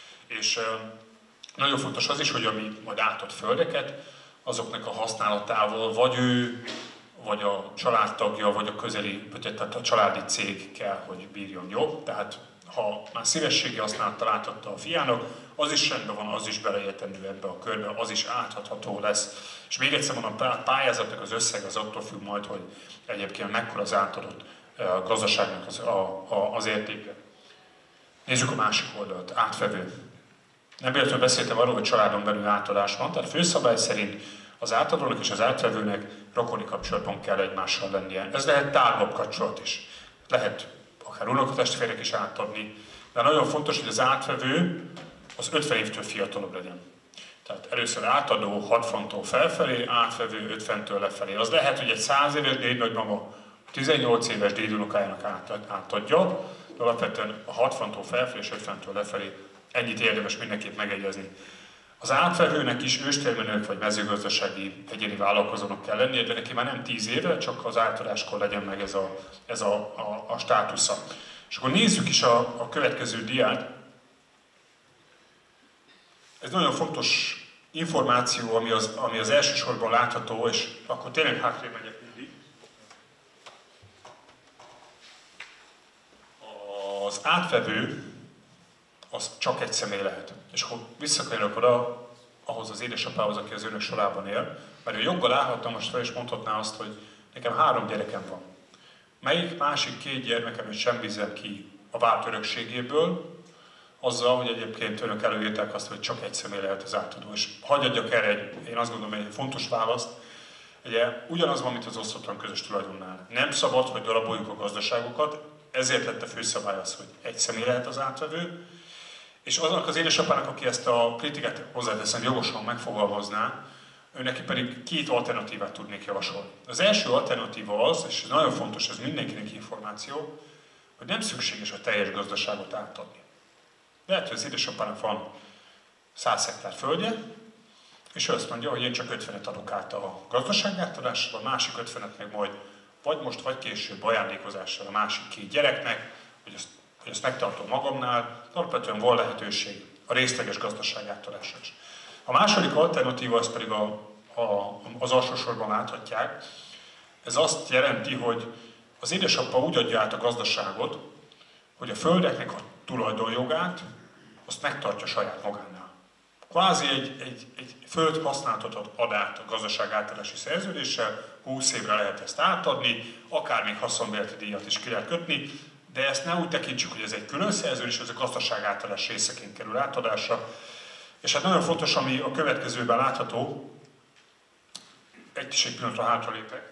És e, nagyon fontos az is, hogy ami majd átad földeket, azoknak a használatával vagy ő, vagy a családtagja, vagy a közeli, tehát a családi cég kell, hogy bírjon jobb. Tehát ha már szívességi használattal átadta a fiának, az is rendben van, az is beleértendő ebbe a körbe, az is átadható lesz. És még egyszer mondom, a pályázatnak az összeg az attól függ majd, hogy egyébként mekkora az átadott gazdaságnak az, a, a, az értéke. Nézzük a másik oldalt, átvevő. Nem véletlenül beszéltem arról, hogy családon belül átadás van, tehát főszabály szerint az átadónak és az átvevőnek rokoni kapcsolatban kell egymással lennie. Ez lehet tágabb kapcsolat is. Lehet akár unokatestvérek is átadni, de nagyon fontos, hogy az átvevő az ötven évtől fiatalabb legyen. Tehát először átadó hatvantól felfelé, átvevő ötventől lefelé. Az lehet, hogy egy száz éves dédnagymama tizennyolc éves dédunokájának átadja, de alapvetően a hatvantól felfelé és ötventől lefelé ennyit érdemes mindenképp megegyezni. Az átvevőnek is őstermelőnek vagy mezőgazdasági egyéni vállalkozónak kell lennie, de neki már nem tíz éve, csak az átadáskor legyen meg ez a, ez a, a, a státusza. És akkor nézzük is a, a következő diát. Ez nagyon fontos információ, ami az, ami az első sorban látható, és akkor tényleg hátrébb megyek mindig. Az átvevő az csak egy személy lehet. És akkor visszakerülök oda, ahhoz az édesapához, aki az önök sorában él, mert ő joggal állhatna most fel, és mondhatná azt, hogy nekem három gyerekem van. Melyik másik két gyermekemet sem bízem ki a várt örökségéből, azzal, hogy egyébként önök előírták azt, hogy csak egy személy lehet az átadó. És hadd adjak erre egy, én azt gondolom, egy fontos választ. Ugye ugyanaz van, mint az osztottan közös tulajdonnál. Nem szabad, hogy daraboljuk a gazdaságokat, ezért lett a főszabály az, hogy egy személy lehet az átvevő, és aznak az édesapának, aki ezt a kritikát hozzáteszem jogosan megfogalmazná, ő neki pedig két alternatívát tudnék javasolni. Az első alternatíva az, és ez nagyon fontos, ez mindenkinek információ, hogy nem szükséges a teljes gazdaságot átadni. Lehet, hogy az édesapának van száz hektár földje, és ő azt mondja, hogy én csak ötvenet adok át a gazdaság átadásra, a másik ötvenet meg majd vagy most, vagy később ajándékozással a másik két gyereknek, hogy azt, hogy azt megtartom magamnál, alapvetően van lehetőség a részleges gazdaság átadásra is. A második alternatíva, az pedig a, a, az alsó sorban láthatják, ez azt jelenti, hogy az édesapa úgy adja át a gazdaságot, hogy a földeknek a tulajdonjogát azt megtartja saját magánál. Kvázi egy, egy, egy föld használatot ad át a gazdaság átadási szerződéssel, húsz évre lehet ezt átadni, akár még haszonbérleti díjat is ki lehet kötni, de ezt ne úgy tekintsük, hogy ez egy külön szerződés, ez a gazdaság átadás részeként kerül átadásra. És hát nagyon fontos, ami a következőben látható, egy is egy pillanatra hátralépek.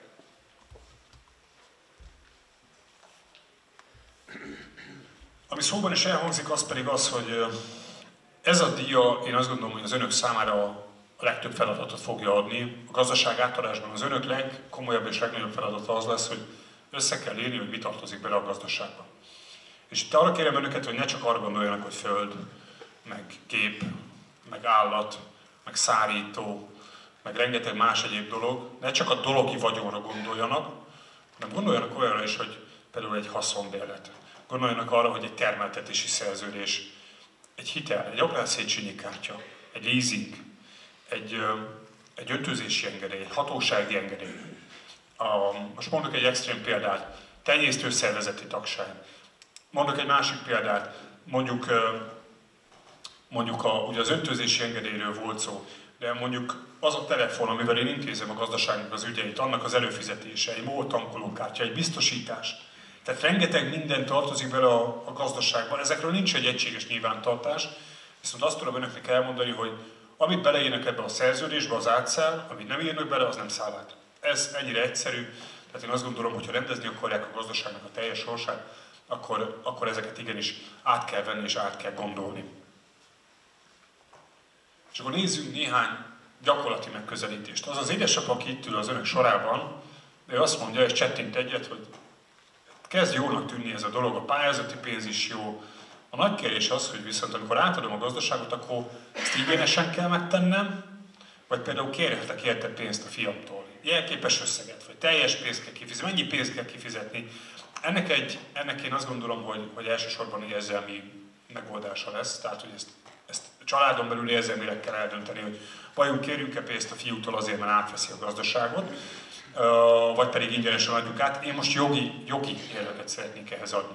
Ami szóban is elhangzik, az pedig az, hogy ez a díja, én azt gondolom, hogy az önök számára a legtöbb feladatot fogja adni. A gazdaság átadásban az önök legkomolyabb és legnagyobb feladata az lesz, hogy össze kell írni, hogy mi tartozik bele a gazdaságba. És itt arra kérem önöket, hogy ne csak arra gondoljanak, hogy föld, meg gép, meg állat, meg szárító, meg rengeteg más egyéb dolog, ne csak a dologi vagyonra gondoljanak, hanem gondoljanak olyanra is, hogy például egy haszonbérlet. Gondoljanak arra, hogy egy termeltetési szerződés, egy hitel, egy agrárszéchenyi kártya, egy leasing, egy, egy öntözési engedély, egy hatósági engedély. A, most mondok egy extrém példát, tenyésztő szervezeti tagság. Mondok egy másik példát, mondjuk, mondjuk a, ugye az öntözési engedélyről volt szó, de mondjuk az a telefon, amivel én intézem a gazdaságnak az ügyeit, annak az előfizetése, egy MOL tankolókártya, egy biztosítás. Tehát rengeteg minden tartozik bele a, a gazdaságban, ezekről nincs egy egységes nyilvántartás, viszont azt tudom önöknek elmondani, hogy amit beleírnak ebbe a szerződésbe, az átszáll, amit nem írnak bele, az nem száll át. Ez ennyire egyszerű, tehát én azt gondolom, hogy ha rendezni akarják a gazdaságnak a teljes sorsát, akkor, akkor ezeket igenis át kell venni és át kell gondolni. És akkor nézzünk néhány gyakorlati megközelítést. Az az édesapa, aki itt ül az önök sorában, ő azt mondja, és csettint egyet, hogy kezd jónak tűnni ez a dolog, a pályázati pénz is jó. A nagy kérdés az, hogy viszont amikor átadom a gazdaságot, akkor ezt ingyenesen kell megtennem, vagy például kérhetek érte pénzt a fiamtól. Jelképes összeget, vagy teljes pénzt kell kifizetni, mennyi pénzt kell kifizetni. Ennek, egy, ennek én azt gondolom, hogy, hogy elsősorban egy érzelmi megoldása lesz, tehát hogy ezt, ezt a családon belül érzelmileg kell eldönteni, hogy vajon kérjünk-e pénzt a fiútól azért, mert átveszi a gazdaságot, vagy pedig ingyenesen adjuk át. Én most jogi, jogi érveket szeretnék ehhez adni.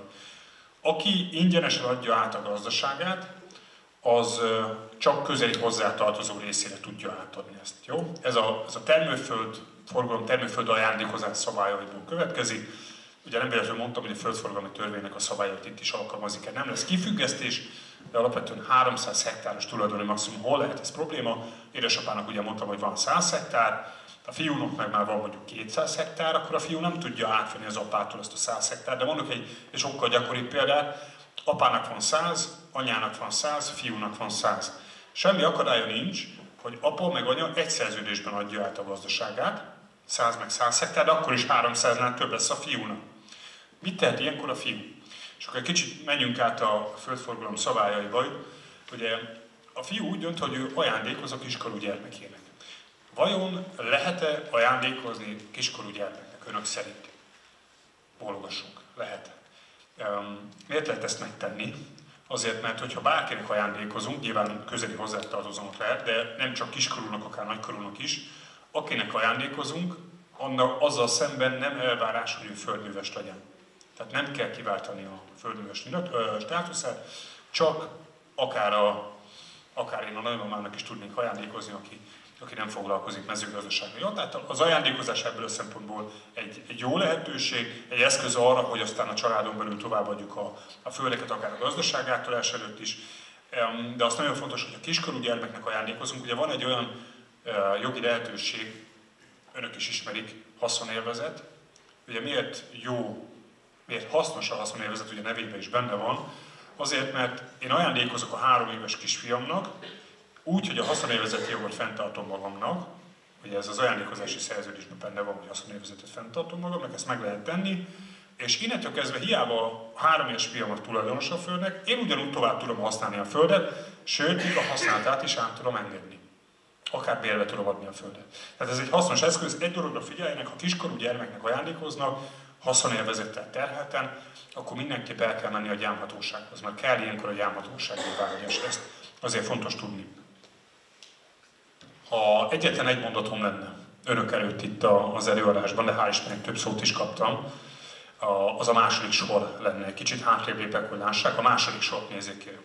Aki ingyenesen adja át a gazdaságát, az csak közeli hozzátartozó részére tudja átadni ezt. Jó? Ez a, ez a termőföld, forgalom termőföld ajándékozás szabályaiból következik. Ugye nem véletlenül mondtam, hogy a földforgalmi törvénynek a szabályait itt is alkalmazik. Nem lesz kifüggesztés, de alapvetően háromszáz hektáros tulajdoni maximum. Hol lehet ez probléma? Édesapának ugye mondtam, hogy van száz hektár, a fiúnak meg már van mondjuk kétszáz hektár, akkor a fiú nem tudja átvenni az apától ezt a száz hektár. De mondok egy, egy sokkal gyakoribb példát, apának van száz, anyának van száz, fiúnak van száz. Semmi akadálya nincs, hogy apa meg anya egy szerződésben adja át a gazdaságát, száz meg száz hektár, de akkor is háromszáznál több lesz a fiúnak. Mit tehet ilyenkor a fiú? És akkor egy kicsit menjünk át a földforgalom szabályaiba. Ugye a fiú úgy dönt, hogy ő ajándékoz a kiskorú gyermekének. Vajon lehet-e ajándékozni kiskorú gyermeknek önök szerint? Bólogassunk. Lehet. Miért lehet ezt megtenni? Azért, mert hogyha bárkinek ajándékozunk, nyilván közeli hozzátartozónak lehet, de nem csak kiskorúnak, akár nagykorúnak is, akinek ajándékozunk, annak azzal szemben nem elvárás, hogy ő földműves legyen. Tehát nem kell kiváltani a földműves státuszát, csak akár, a, akár én a nagymamának is tudnék ajándékozni, aki, aki nem foglalkozik mezőgazdasággal. Ja, tehát az ajándékozás ebből a szempontból egy, egy jó lehetőség, egy eszköz arra, hogy aztán a családon belül továbbadjuk a, a földeket, akár a gazdaság átadás előtt is. De azt nagyon fontos, hogy a kiskorú gyermeknek ajándékozunk. Ugye van egy olyan jogi lehetőség, önök is ismerik, haszonélvezet. Ugye miért jó, miért hasznos a haszonélvezet, ugye nevében is benne van, azért, mert én ajándékozok a három éves kisfiamnak, úgy, hogy a haszonélvezeti jogot fenntartom magamnak, ugye ez az ajándékozási szerződésben benne van, hogy haszonélvezetet fenntartom magamnak, ezt meg lehet tenni, és innentől kezdve hiába három éves fiamat tulajdonos a földnek, én ugyanúgy tovább tudom használni a földet, sőt, még a használatát is át tudom engedni. Akár bérbe tudom adni a földet. Tehát ez egy hasznos eszköz, egy dologra figyeljenek, ha kiskorú gyermeknek ajándékoznak, haszonélvezettel terhelten, akkor mindenképp el kell menni a gyámhatósághoz, mert kell ilyenkor a gyámhatóság jóváhagyás. Ezt azért fontos tudni. Ha egyetlen egy mondatom lenne önök előtt itt az előadásban, de hál' Istennek több szót is kaptam, az a második sor lenne. Egy kicsit hátrébb lépek, hogy lássák, a második sort nézzék ki.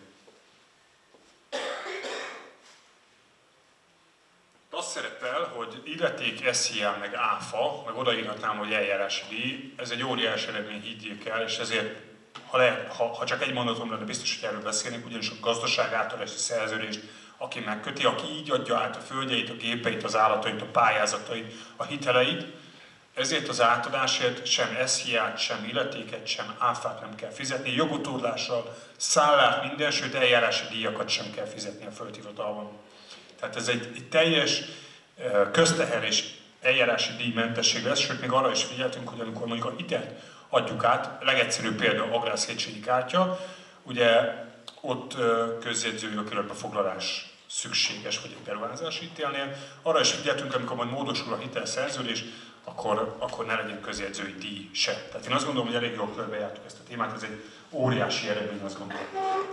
Azt szerepel, hogy illeték es zé á meg áfa, meg odaírhatnám, hogy eljárási díj, ez egy óriási eredmény, higgyék el, és ezért, ha, le, ha, ha csak egy mondatom lenne, biztos, hogy erről beszélnék, ugyanis a gazdaság átadási szerződést, aki megköti, aki így adja át a földjeit, a gépeit, az állatait, a pályázatait, a hiteleit, ezért az átadásért sem es zé á-t, sem illetéket, sem áfát nem kell fizetni, jogutódlással, szállát, minden, sőt eljárási díjakat sem kell fizetni a földhivatalban. Tehát ez egy, egy teljes közteher és eljárási díjmentesség lesz, sőt még arra is figyeltünk, hogy amikor mondjuk a hitelt adjuk át, legegyszerűbb példa agrárszétségi kártya, ugye ott közjegyzői okiratbefoglalás szükséges, vagy egy beruházási hitelnél. Arra is figyeltünk, amikor majd módosul a hitelszerződés, akkor, akkor ne legyen közjegyzői díj se. Tehát én azt gondolom, hogy elég jól körbejártuk ezt a témát, ez egy óriási eredmény, azt gondolom.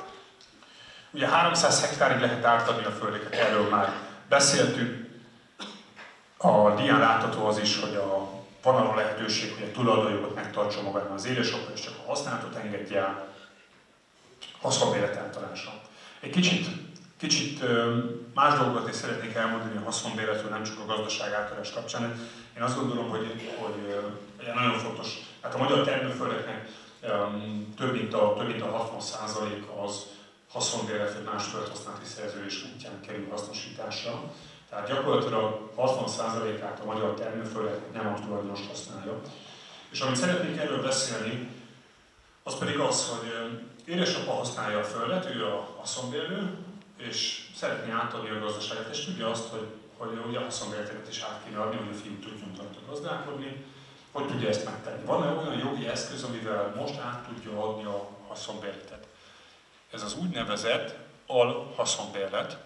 Ugye háromszáz hektárig lehet átadni a földeket, erről már beszéltünk. A dián látható az is, hogy a, van arra lehetőség, hogy egy tulajdonjogot megtartsa magában az élősapja, és csak a használatot engedje el, haszonbélet átadása. Egy kicsit, kicsit más dolgokat is szeretnék elmondani a haszonbéletről, nem csak a gazdaság átadás kapcsán. Én azt gondolom, hogy, hogy nagyon fontos. Hát a magyar termőföldeknek több mint a, több mint a hatvan százaléka az haszonbélet vagy más földhasználati szerződés útján kerül hasznosításra. Tehát gyakorlatilag hatvan százalékát a magyar termőföldeknek nem a tulajdonos használja. És amit szeretnék erről beszélni, az pedig az, hogy édesapa használja a földet, ő a haszonbérlő, és szeretné átadni a gazdaságot, és tudja azt, hogy, hogy ugye a haszonbérleteket is át kéne adni, hogy a fiú tudjon rajta gazdálkodni, hogy tudja ezt megtenni. Van-e olyan jogi eszköz, amivel most át tudja adni a haszonbérletet? Ez az úgynevezett alhaszonbérlet.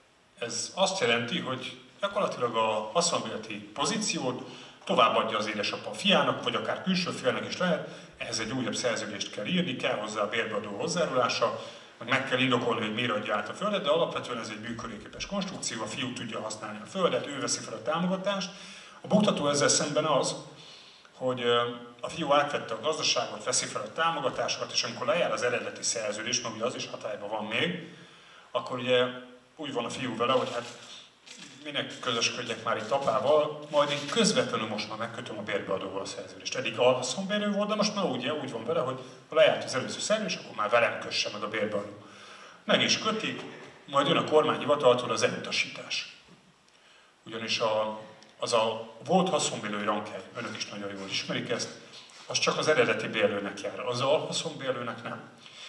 Ez azt jelenti, hogy gyakorlatilag a haszonbérleti pozíciót továbbadja az édesapa a fiának, vagy akár külső fiának is lehet, ehhez egy újabb szerződést kell írni, kell hozzá a bérbeadó hozzájárulása, meg meg kell indokolni, hogy miért adja át a földet, de alapvetően ez egy működőképes konstrukció, a fiú tudja használni a földet, ő veszi fel a támogatást. A buktató ezzel szemben az, hogy a fiú átvette a gazdaságot, veszi fel a támogatásokat, és amikor lejár az eredeti szerződés, mert ugye az is hatályban van még, akkor ugye úgy van a fiú vele, hogy hát minek közösködjek már itt apával, majd én közvetlenül most már megkötöm a bérbeadóval a szerződést. Eddig alhaszonbérlő volt, de most már úgy, úgy van vele, hogy ha lejárt az előző szerződés, akkor már velem kösse meg a bérbeadó. Meg is kötik, majd jön a kormányhivataltól az elutasítás. Ugyanis a, az a volt haszonbérlői ranghely, önök is nagyon jól ismerik ezt, az csak az eredeti bérlőnek jár, az alhaszonbérlőnek nem.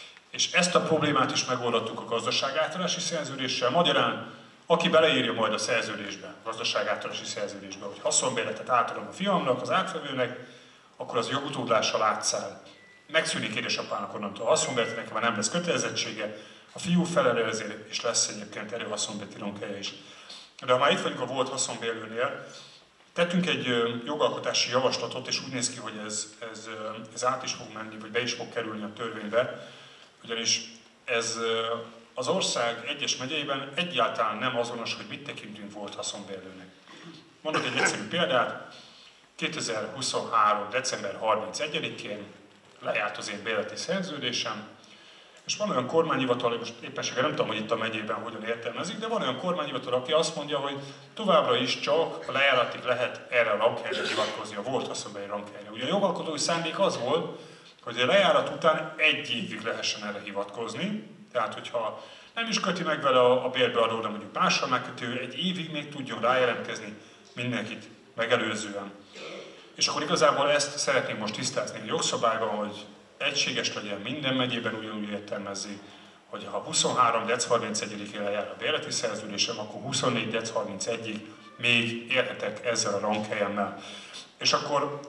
És ezt a problémát is megoldottuk a gazdaságátadási szerződéssel. Magyarán, aki beleírja majd a szerződésbe, a gazdaságátadási szerződésbe, hogy haszonbérletet átadom a fiamnak, az átvevőnek, akkor az jogutódlással átszáll. Megszűnik édesapának onnantól a haszonbérletnek, mert nem lesz kötelezettsége, a fiú felel ezért, és lesz egyébként erő haszonbérleti ronkhelye is. De ha már itt vagyunk a volt haszonbérlőnél, tettünk egy jogalkotási javaslatot, és úgy néz ki, hogy ez, ez, ez át is fog menni, vagy be is fog kerülni a törvénybe, ugyanis ez az ország egyes megyeiben egyáltalán nem azonos, hogy mit tekintünk volt haszonbérlőnek. Mondok egy egyszerű példát. kétezer-huszonhárom. december harmincegyedikén lejárt az én bérleti szerződésem, és van olyan kormányhivatal, most éppenséggel nem tudom, hogy itt a megyében hogyan értelmezik, de van olyan kormányhivatal, aki azt mondja, hogy továbbra is csak a lejáratig lehet erre a ranghelyre hivatkozni, a volt haszonbérlői ranghelyre. Ugye a jogalkotói szándék az volt, hogy a lejárat után egy évig lehessen erre hivatkozni, tehát hogyha nem is köti meg vele a, a bérbeadó, de mondjuk mással megköti, ő egy évig még tudjon rájelentkezni mindenkit megelőzően. És akkor igazából ezt szeretnénk most tisztázni a jogszabályban, hogy egységes legyen, minden megyében ugyanúgy értelmezni, hogy ha huszonhárom. december harmincegyedikén lejár a bérleti szerződésem, akkor huszonnégy. december harmincegyedikéig még élhetek ezzel a ranghelyemmel. És akkor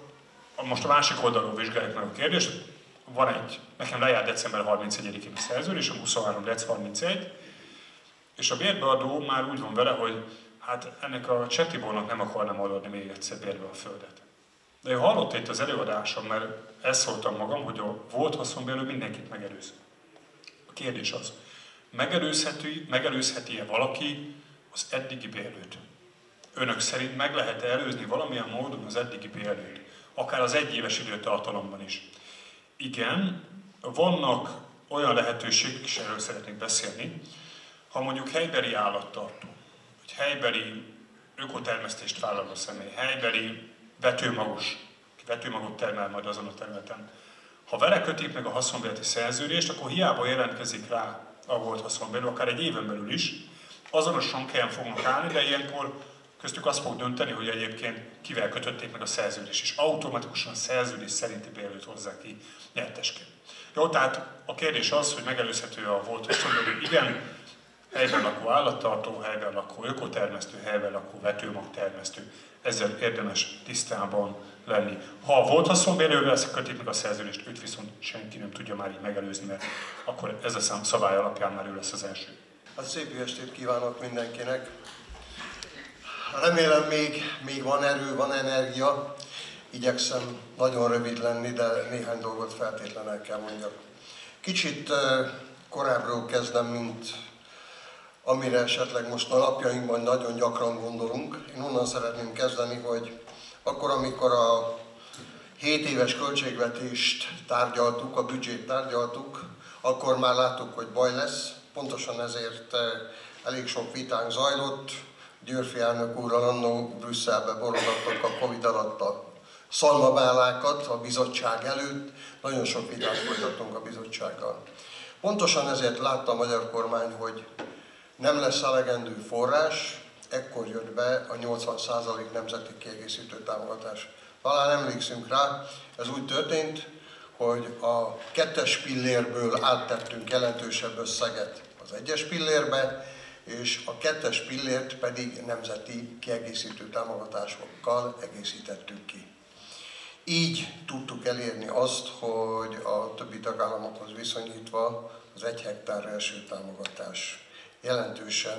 Most a másik oldalról vizsgáljuk meg a kérdést. Van egy, nekem lejár december harmincegyedikén a szerződésem, huszonhárom december harmincegy, és a bérbeadó már úgy van vele, hogy hát ennek a Csettibornak nem akarnám adni még egyszer bérbe a földet. De ő hallott itt az előadásom, mert ezt szóltam magam, hogy a volt haszonbérlő mindenkit megelőz. A kérdés az, megelőzheti, megelőzheti-e valaki az eddigi bérlőt? Önök szerint meg lehet előzni valamilyen módon az eddigi bérlőt? Akár az egyéves időtartalomban is. Igen, vannak olyan lehetőségek, és erről szeretnék beszélni, ha mondjuk helybeli állattartó, vagy helybeli ökotermesztést vállaló személy, helybeli vetőmagos, ki vetőmagot termel majd azon a területen. Ha vele kötik meg a haszonbérleti szerződést, akkor hiába jelentkezik rá a volt haszonbérlő, akár egy éven belül is, azonosan kell fognak állni, de ilyenkor köztük azt fog dönteni, hogy egyébként kivel kötötték meg a szerződést, és automatikusan a szerződés szerinti bérlőt hozzák ki nyertesként. Jó, tehát a kérdés az, hogy megelőzhető a volt haszonbérlő, igen, helyben lakó állattartó, helyben lakó ökotermesztő, helyben lakó vetőmagtermesztő. Ezzel érdemes tisztában lenni. Ha volt haszonbérlővel kötik meg a szerződést, őt viszont senki nem tudja már így megelőzni, mert akkor ez a szabály alapján már ő lesz az első. Hát szép jó estét kívánok mindenkinek! Remélem még, még van erő, van energia. Igyekszem nagyon rövid lenni, de néhány dolgot feltétlenül el kell mondjak. Kicsit korábbról kezdem, mint amire esetleg most a napjainkban nagyon gyakran gondolunk. Én onnan szeretném kezdeni, hogy akkor, amikor a hét éves költségvetést tárgyaltuk, a büdzsét tárgyaltuk, akkor már láttuk, hogy baj lesz. Pontosan ezért elég sok vitánk zajlott. Győrfi elnök úrral annó Brüsszelbe borodottak a Covid alatt a szalmabálákat a bizottság előtt. Nagyon sok vitát folytattunk a bizottsággal. Pontosan ezért látta a magyar kormány, hogy nem lesz elegendő forrás, ekkor jött be a nyolcvan százalék nemzeti kiegészítő támogatás. Talán emlékszünk rá, ez úgy történt, hogy a kettes pillérből áttettünk jelentősebb összeget az egyes pillérbe, és a kettes pillért pedig nemzeti kiegészítő támogatásokkal egészítettük ki. Így tudtuk elérni azt, hogy a többi tagállamokhoz viszonyítva az egy hektár első támogatás jelentősen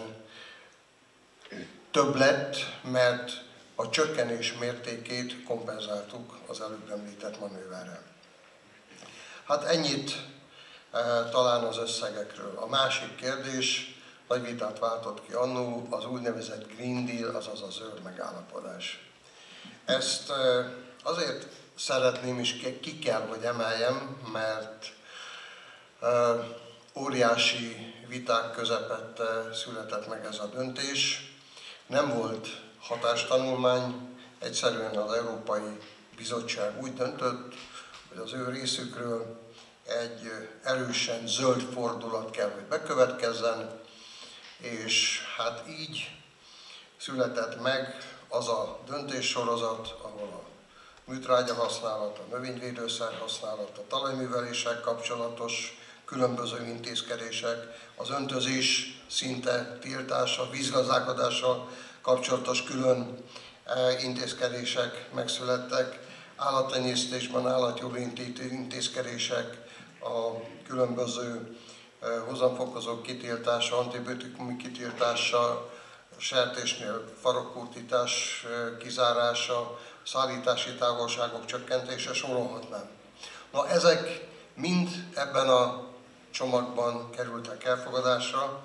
több lett, mert a csökkenés mértékét kompenzáltuk az előbb említett manőverrel. Hát ennyit e, talán az összegekről. A másik kérdés, nagy vitát váltott ki annó, az úgynevezett Green Deal, azaz a zöld megállapodás. Ezt e, azért szeretném is ki kell, hogy emeljem, mert e, óriási viták közepette született meg ez a döntés. Nem volt hatástanulmány, egyszerűen az Európai Bizottság úgy döntött, hogy az ő részükről egy erősen zöld fordulat kell, hogy bekövetkezzen, és hát így született meg az a döntéssorozat, ahol a műtrágya használat, a növényvédőszer használat, a talajműveléssel kapcsolatos különböző intézkedések, az öntözés szinte tiltása, vízgazdálkodással kapcsolatos külön intézkedések megszülettek, állattenyésztésben állatjóléti intézkedések, a különböző hozamfokozók kitiltása, antibiotikum kitiltása, sertésnél farokkurtítás kizárása, szállítási távolságok csökkentése, sorolhatnám. Na, ezek mind ebben a csomagban kerültek elfogadásra,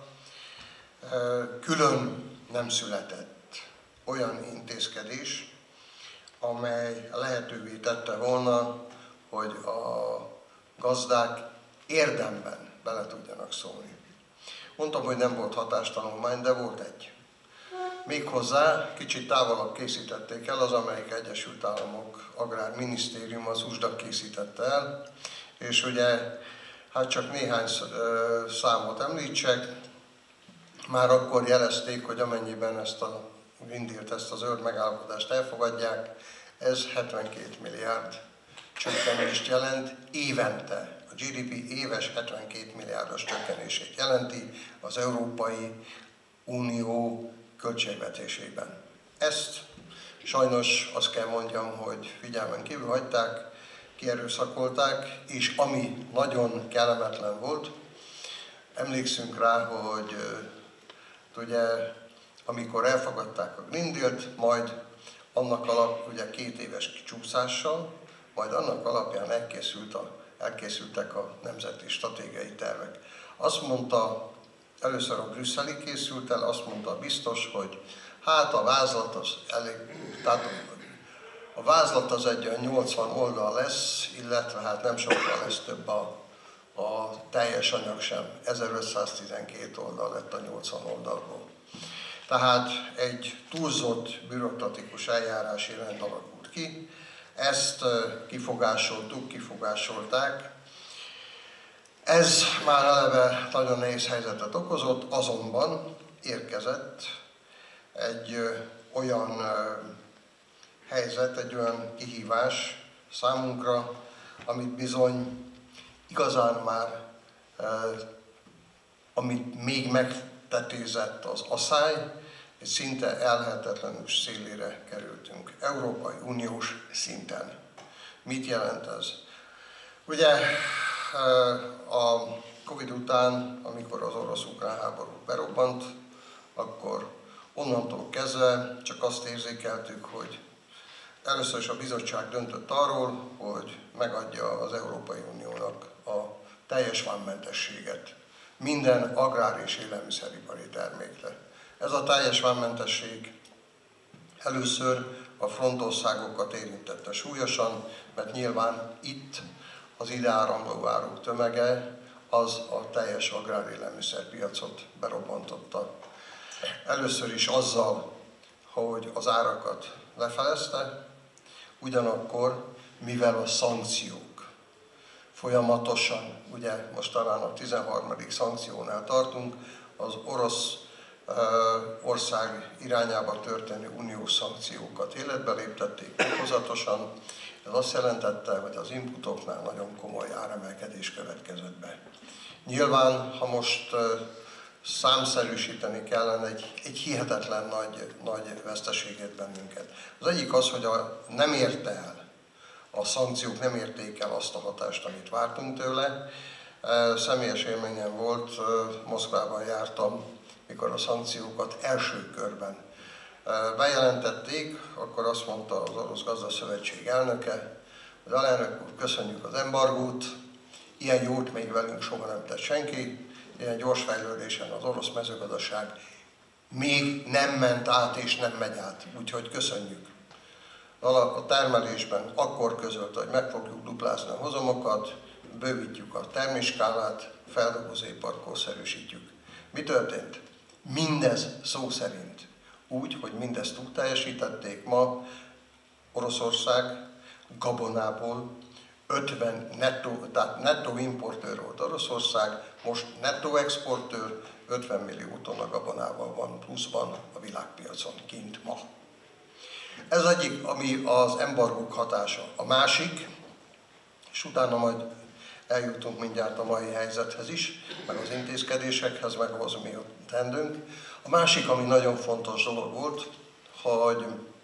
külön nem született olyan intézkedés, amely lehetővé tette volna, hogy a gazdák érdemben bele tudjanak szólni. Mondtam, hogy nem volt hatástanulmány, de volt egy. Méghozzá kicsit távolabb készítették el, az Amerikai Egyesült Államok Agrárminisztérium, az u es dé á készítette el, és ugye, hát csak néhány számot említsek, már akkor jelezték, hogy amennyiben ezt a Green Deal-t, ezt a zöld megállapodást elfogadják, ez hetvenkét milliárd csökkenést jelent évente. A gé dé pé éves hetvenkét milliárdos csökkenését jelenti az Európai Unió költségvetésében. Ezt Sajnos azt kell mondjam, hogy figyelmen kívül hagyták, kierőszakolták, és ami nagyon kellemetlen volt, emlékszünk rá, hogy ugye amikor elfogadták a Green Deal-t, majd annak alap, ugye két éves kicsúszással, majd annak alapján elkészült a, elkészültek a nemzeti stratégiai tervek. Azt mondta, először a brüsszeli készült el, azt mondta a biztos, hogy hát a vázlat az elég, tehát a vázlat az egy olyan nyolcvan oldal lesz, illetve hát nem sokkal lesz több a, a teljes anyag sem. ezerötszáztizenkét oldal lett a nyolcvan oldalból. Tehát egy túlzott bürokratikus eljárási rend alakult ki, ezt kifogásoltuk, kifogásolták. Ez már eleve nagyon nehéz helyzetet okozott, azonban érkezett egy olyan helyzet, egy olyan kihívás számunkra, amit bizony igazán már, amit még megtetézett az asszály, és szinte ellehetetlenül szélére kerültünk. Európai Uniós szinten. Mit jelent ez? Ugye a Covid után, amikor az orosz-ukrán háború berobbant, akkor onnantól kezdve csak azt érzékeltük, hogy először is a bizottság döntött arról, hogy megadja az Európai Uniónak a teljes vámmentességet minden agrár- és élelmiszeripari termékre. Ez a teljes vámmentesség először a frontországokat érintette súlyosan, mert nyilván itt az ide áramló áruk tömege az a teljes agrár-élelmiszerpiacot berobbantotta. Először is azzal, hogy az árakat lefelezte, ugyanakkor, mivel a szankciók folyamatosan, ugye most talán a tizenharmadik szankciónál tartunk, az orosz ország irányába történő uniós szankciókat életbe léptették fokozatosan. Ez azt jelentette, hogy az inputoknál nagyon komoly áremelkedés következett be. Nyilván, ha most számszerűsíteni kellene, egy, egy hihetetlen nagy, nagy veszteséget bennünket. Az egyik az, hogy a, nem érte el, a szankciók nem érték el azt a hatást, amit vártunk tőle. Személyes élményem volt, Moszkvában jártam, mikor a szankciókat első körben bejelentették, akkor azt mondta az Orosz Gazdaszövetség elnöke, hogy alelnök úr, köszönjük az embargót, ilyen jót még velünk soha nem tett senki, ilyen gyors fejlődésen az orosz mezőgazdaság még nem ment át és nem megy át, úgyhogy köszönjük. A termelésben akkor közölte, hogy meg fogjuk duplázni a hozamokat, bővítjük a terméskálát, feldolgozóipart korszerűsítjük. Mi történt? Mindez szó szerint úgy, hogy mindezt túl teljesítették. Ma Oroszország gabonából ötven nettó, tehát nettó importőr volt Oroszország, most nettó exportőr, ötven millió tonna gabonával van pluszban a világpiacon kint ma. Ez egyik, ami az embargók hatása. A másik, és utána majd eljutunk mindjárt a mai helyzethez is, meg az intézkedésekhez, meg ahhoz, mi a tendünk. A másik, ami nagyon fontos dolog volt, hogy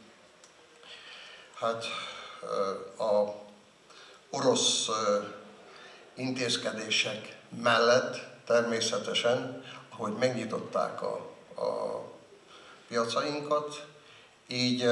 hát a orosz intézkedések mellett természetesen, ahogy megnyitották a, a piacainkat, így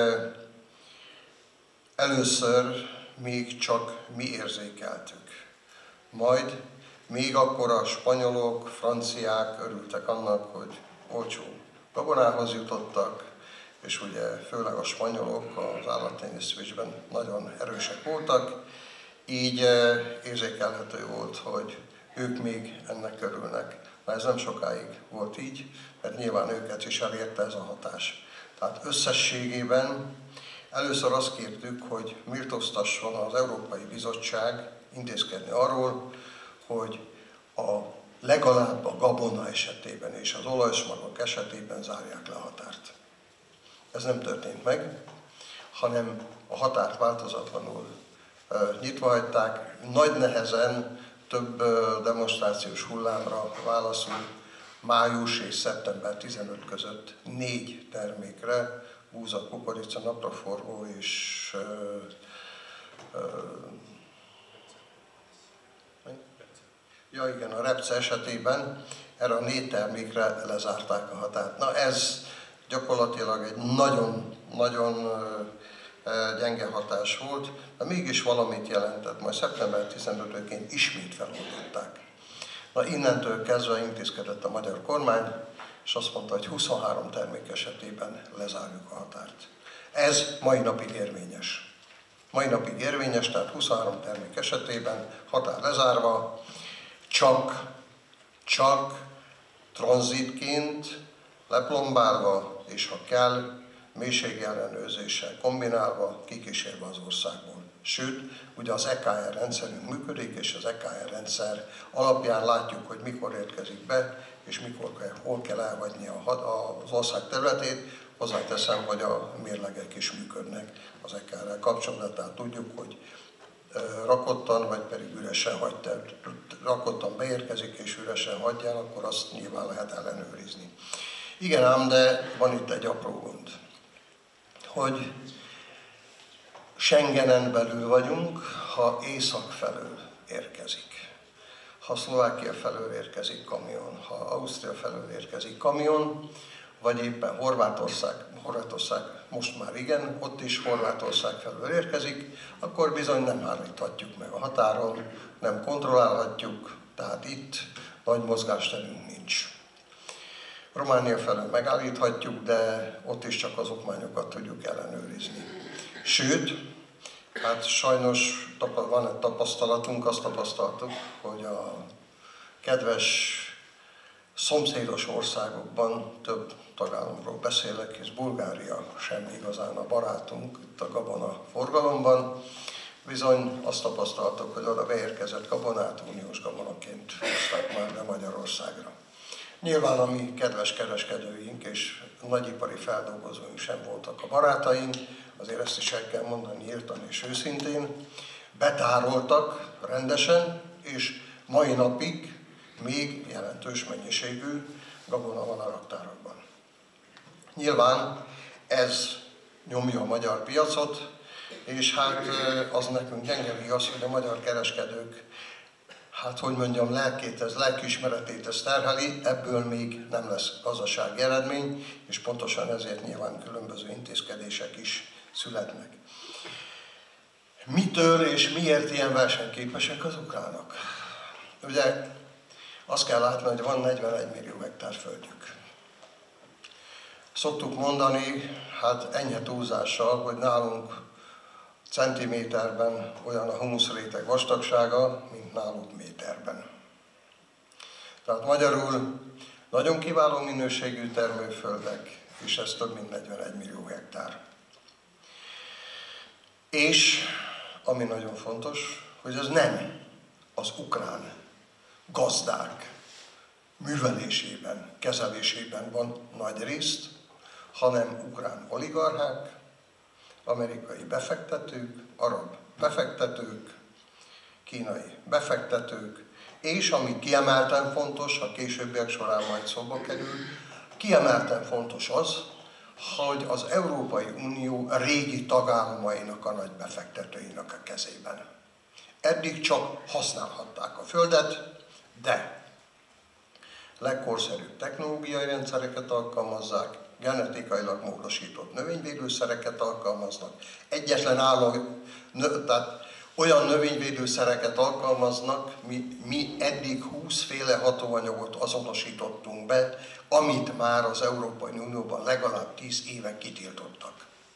először még csak mi érzékeltük. Majd még akkor a spanyolok, franciák örültek annak, hogy olcsó gabonához jutottak, és ugye főleg a spanyolok az állattenyésztésben nagyon erősek voltak, így érzékelhető volt, hogy ők még ennek örülnek. Na ez nem sokáig volt így, mert nyilván őket is elérte ez a hatás. Tehát összességében először azt kértük, hogy méltóztasson az Európai Bizottság intézkedni arról, hogy a, legalább a gabona esetében és az olajsmagok esetében zárják le a határt. Ez nem történt meg, hanem a határt változatlanul uh, nyitva hagyták. Nagy nehezen több uh, demonstrációs hullámra válaszul május és szeptember tizenötödike között négy termékre búza, kukorica, napraforgó és ö, ö, ja igen, a repce esetében erre a négy termékre lezárták a határt. Na ez gyakorlatilag egy nagyon-nagyon gyenge hatás volt, de mégis valamit jelentett. Majd szeptember tizenötödikén ismét feloldották. Na innentől kezdve intézkedett a magyar kormány, és azt mondta, hogy huszonhárom termék esetében lezárjuk a határt. Ez mai napig érvényes. Mai napig érvényes, tehát huszonhárom termék esetében határ lezárva, csak, csak tranzitként leplombálva, és ha kell, mélységi ellenőrzéssel kombinálva, kikísérve az országból. Sőt, ugye az e ká er rendszerünk működik, és az e ká er rendszer alapján látjuk, hogy mikor érkezik be, és mikor kell, hol kell elhagyni az ország területét. Hozzáteszem, hogy a mérlegek is működnek az e ká errel kapcsolatban, tehát tudjuk, hogy rakottan, vagy pedig üresen hagyta, rakottan beérkezik, és üresen hagyjál, akkor azt nyilván lehet ellenőrizni. Igen ám, de van itt egy apró gond, hogy Schengenen belül vagyunk, ha észak felől érkezik. Ha Szlovákia felől érkezik kamion, ha Ausztria felől érkezik kamion, vagy éppen Horvátország, Horvátország most már igen, ott is Horvátország felől érkezik, akkor bizony nem állíthatjuk meg a határon, nem kontrollálhatjuk, tehát itt nagy mozgásterünk nincs. Románia felől megállíthatjuk, de ott is csak az okmányokat tudjuk ellenőrizni. Sőt, hát sajnos van egy tapasztalatunk, azt tapasztaltuk, hogy a kedves szomszédos országokban, több tagállamról beszélek, és Bulgária sem igazán a barátunk itt a gabona forgalomban, bizony azt tapasztaltuk, hogy oda beérkezett gabonát uniós gabonaként hozták már be Magyarországra. Nyilván a mi kedves kereskedőink és nagyipari feldolgozóink sem voltak a barátaink, azért ezt is el kell mondani írtan és őszintén, betároltak rendesen, és mai napig még jelentős mennyiségű gabona van a raktárakban. Nyilván ez nyomja a magyar piacot, és hát az nekünk gyengeli az, hogy a magyar kereskedők, hát hogy mondjam, lelkét, ez, lelkiismeretét ez terheli, ebből még nem lesz gazdasági eredmény, és pontosan ezért nyilván különböző intézkedések is születnek. Mitől és miért ilyen versenyképesek az ukránok? Ugye azt kell látni, hogy van negyvenegy millió hektár földjük. Szoktuk mondani, hát enyhe túlzással, hogy nálunk centiméterben olyan a humuszréteg vastagsága, mint náluk méterben. Tehát magyarul nagyon kiváló minőségű termőföldek, és ez több mint negyvenegy millió hektár. És, ami nagyon fontos, hogy ez nem az ukrán gazdák művelésében, kezelésében van nagy részt, hanem ukrán oligarchák, amerikai befektetők, arab befektetők, kínai befektetők, és ami kiemelten fontos, a későbbiek során majd szóba kerül, kiemelten fontos az, hogy az Európai Unió régi tagállamainak a nagy befektetőinek a kezében. Eddig csak használhatták a földet, de legkorszerűbb technológiai rendszereket alkalmazzák, genetikailag módosított növényvédőszereket alkalmaznak, egyetlen állam, tehát olyan növényvédőszereket alkalmaznak, mi, mi eddig húsz féle hatóanyagot azonosítottunk be, amit már az Európai Unióban legalább tíz éve kitiltottak.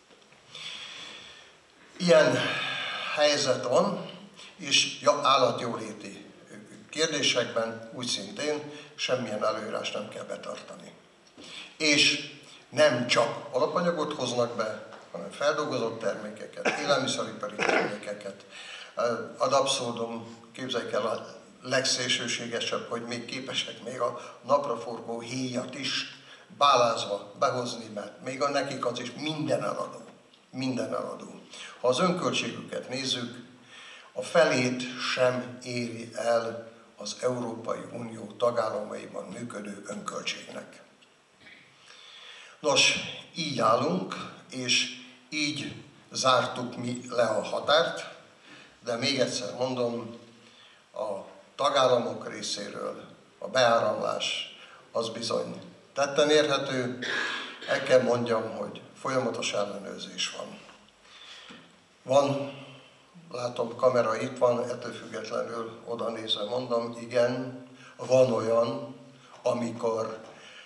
Ilyen helyzet van, és állatjóléti kérdésekben úgy szintén semmilyen előírást nem kell betartani. És nem csak alapanyagot hoznak be, hanem feldolgozott termékeket, élelmiszeripari termékeket. Ad abszurdum, képzeljük el a legszélsőségesebb, hogy még képesek még a napraforgó héjat is bálázva behozni, mert még a nekik az is minden eladó. Minden eladó. Ha az önköltségüket nézzük, a felét sem éri el az Európai Unió tagállamaiban működő önköltségnek. Nos, így állunk, és így zártuk mi le a határt, de még egyszer mondom, a tagállamok részéről a beáramlás az bizony tetten érhető. El kell mondjam, hogy folyamatos ellenőrzés van. Van, látom, kamera itt van, ettől függetlenül oda nézve mondom, igen, van olyan, amikor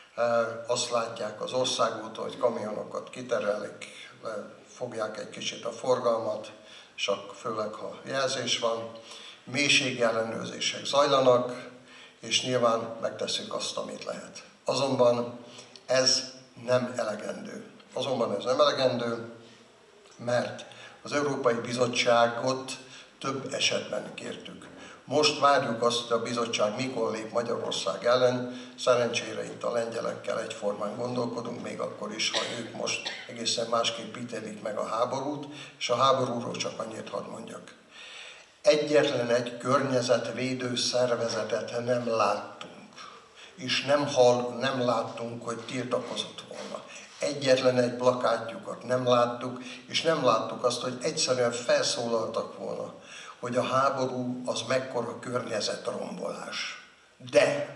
azt látják az országúton, hogy kamionokat kiterelik, fogják egy kicsit a forgalmat, csak főleg, ha jelzés van. Mélységi ellenőrzések zajlanak, és nyilván megtesszük azt, amit lehet. Azonban ez nem elegendő. Azonban ez nem elegendő, mert az Európai Bizottságot több esetben kértük. Most várjuk azt, hogy a bizottság mikor lép Magyarország ellen. Szerencsére itt a lengyelekkel egyformán gondolkodunk, még akkor is, ha ők most egészen másképp ítélik meg a háborút, és a háborúról csak annyit hadd mondjak. Egyetlen egy környezetvédő szervezetet nem láttunk, és nem, hall, nem láttunk, hogy tiltakozott volna. Egyetlen egy plakátjukat nem láttuk, és nem láttuk azt, hogy egyszerűen felszólaltak volna, hogy a háború az mekkora környezetrombolás. De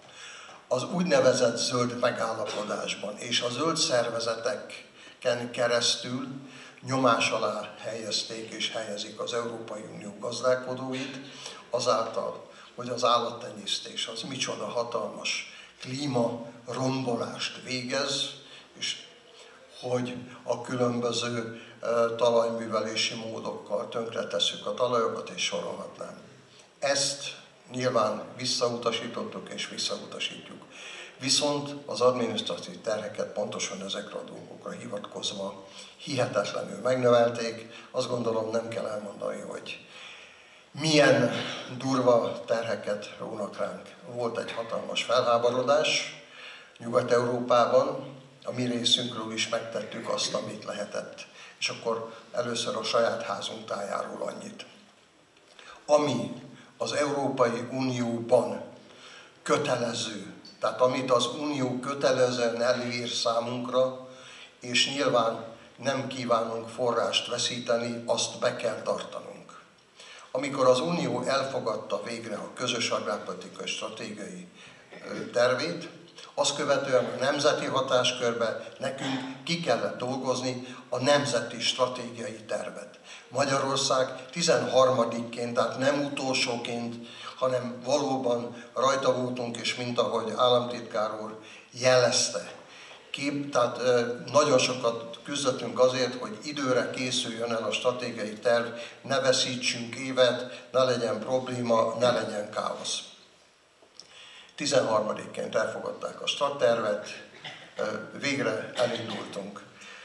az úgynevezett zöld megállapodásban és a zöld szervezeteken keresztül nyomás alá helyezték és helyezik az Európai Unió gazdálkodóit, azáltal, hogy az állattenyésztés az micsoda hatalmas klímarombolást végez, és hogy a különböző talajművelési módokkal tönkretesszük a talajokat, és sorolhatnám. Ezt nyilván visszautasítottuk és visszautasítjuk. Viszont az adminisztratív terheket pontosan ezekre a dolgokra hivatkozva hihetetlenül megnövelték. Azt gondolom, nem kell elmondani, hogy milyen durva terheket rónak ránk. Volt egy hatalmas felháborodás Nyugat-Európában, a mi részünkről is megtettük azt, amit lehetett. És akkor először a saját házunk tájáról annyit. Ami az Európai Unióban kötelező, tehát amit az Unió kötelezően előír számunkra, és nyilván nem kívánunk forrást veszíteni, azt be kell tartanunk. Amikor az Unió elfogadta végre a közös agrárpolitikai stratégiai tervét, azt követően a nemzeti hatáskörbe nekünk ki kellett dolgozni a nemzeti stratégiai tervet. Magyarország tizenharmadikként, tehát nem utolsóként, hanem valóban rajta voltunk, és mint ahogy államtitkár úr jelezte, kép, tehát nagyon sokat küzdöttünk azért, hogy időre készüljön el a stratégiai terv, ne veszítsünk évet, ne legyen probléma, ne legyen káosz. tizenharmadikként elfogadták a strattervet, végre elindultunk.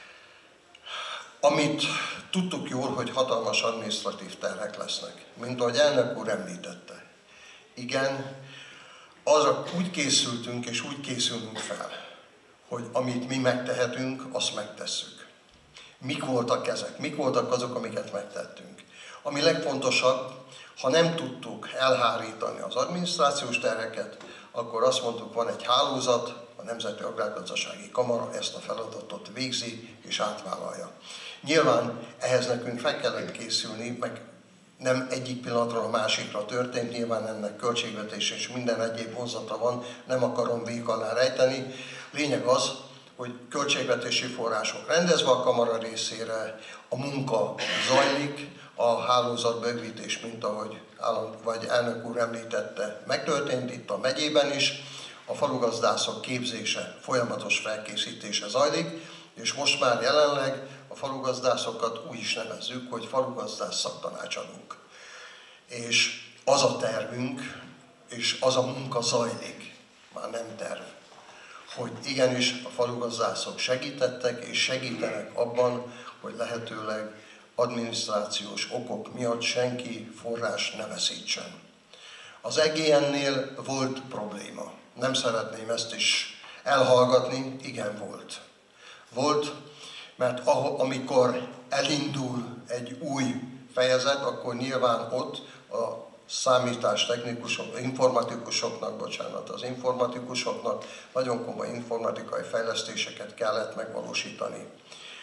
Amit tudtuk jól, hogy hatalmas adminisztratív terhek lesznek, mint ahogy elnök úr említette. Igen, arra úgy készültünk és úgy készülünk fel, hogy amit mi megtehetünk, azt megtesszük. Mik voltak ezek? Mik voltak azok, amiket megtettünk? Ami legfontosabb, ha nem tudtuk elhárítani az adminisztrációs terheket, akkor azt mondtuk, van egy hálózat, a Nemzeti Agrárgazdasági Kamara ezt a feladatot végzi és átvállalja. Nyilván ehhez nekünk fel kellett készülni, meg nem egyik pillanatról a másikra történt, nyilván ennek költségvetés és minden egyéb vonzata van, nem akarom vék alá rejteni. Lényeg az, hogy költségvetési források rendezve a kamara részére, a munka zajlik, a hálózat bővítés, mint ahogy állam, vagy elnök úr említette, megtörtént itt a megyében is, a falugazdászok képzése, folyamatos felkészítése zajlik, és most már jelenleg a falugazdászokat úgy is nevezzük, hogy falugazdász szaktanácsadók. És az a tervünk, és az a munka zajlik, már nem terv, hogy igenis a falugazdászok segítettek és segítenek abban, hogy lehetőleg adminisztrációs okok miatt senki forrás ne veszítsen. Az E G N-nél volt probléma. Nem szeretném ezt is elhallgatni, igen volt. Volt, mert ahol, amikor elindul egy új fejezet, akkor nyilván ott a számítástechnikusok, informatikusoknak, bocsánat, az informatikusoknak nagyon komoly informatikai fejlesztéseket kellett megvalósítani.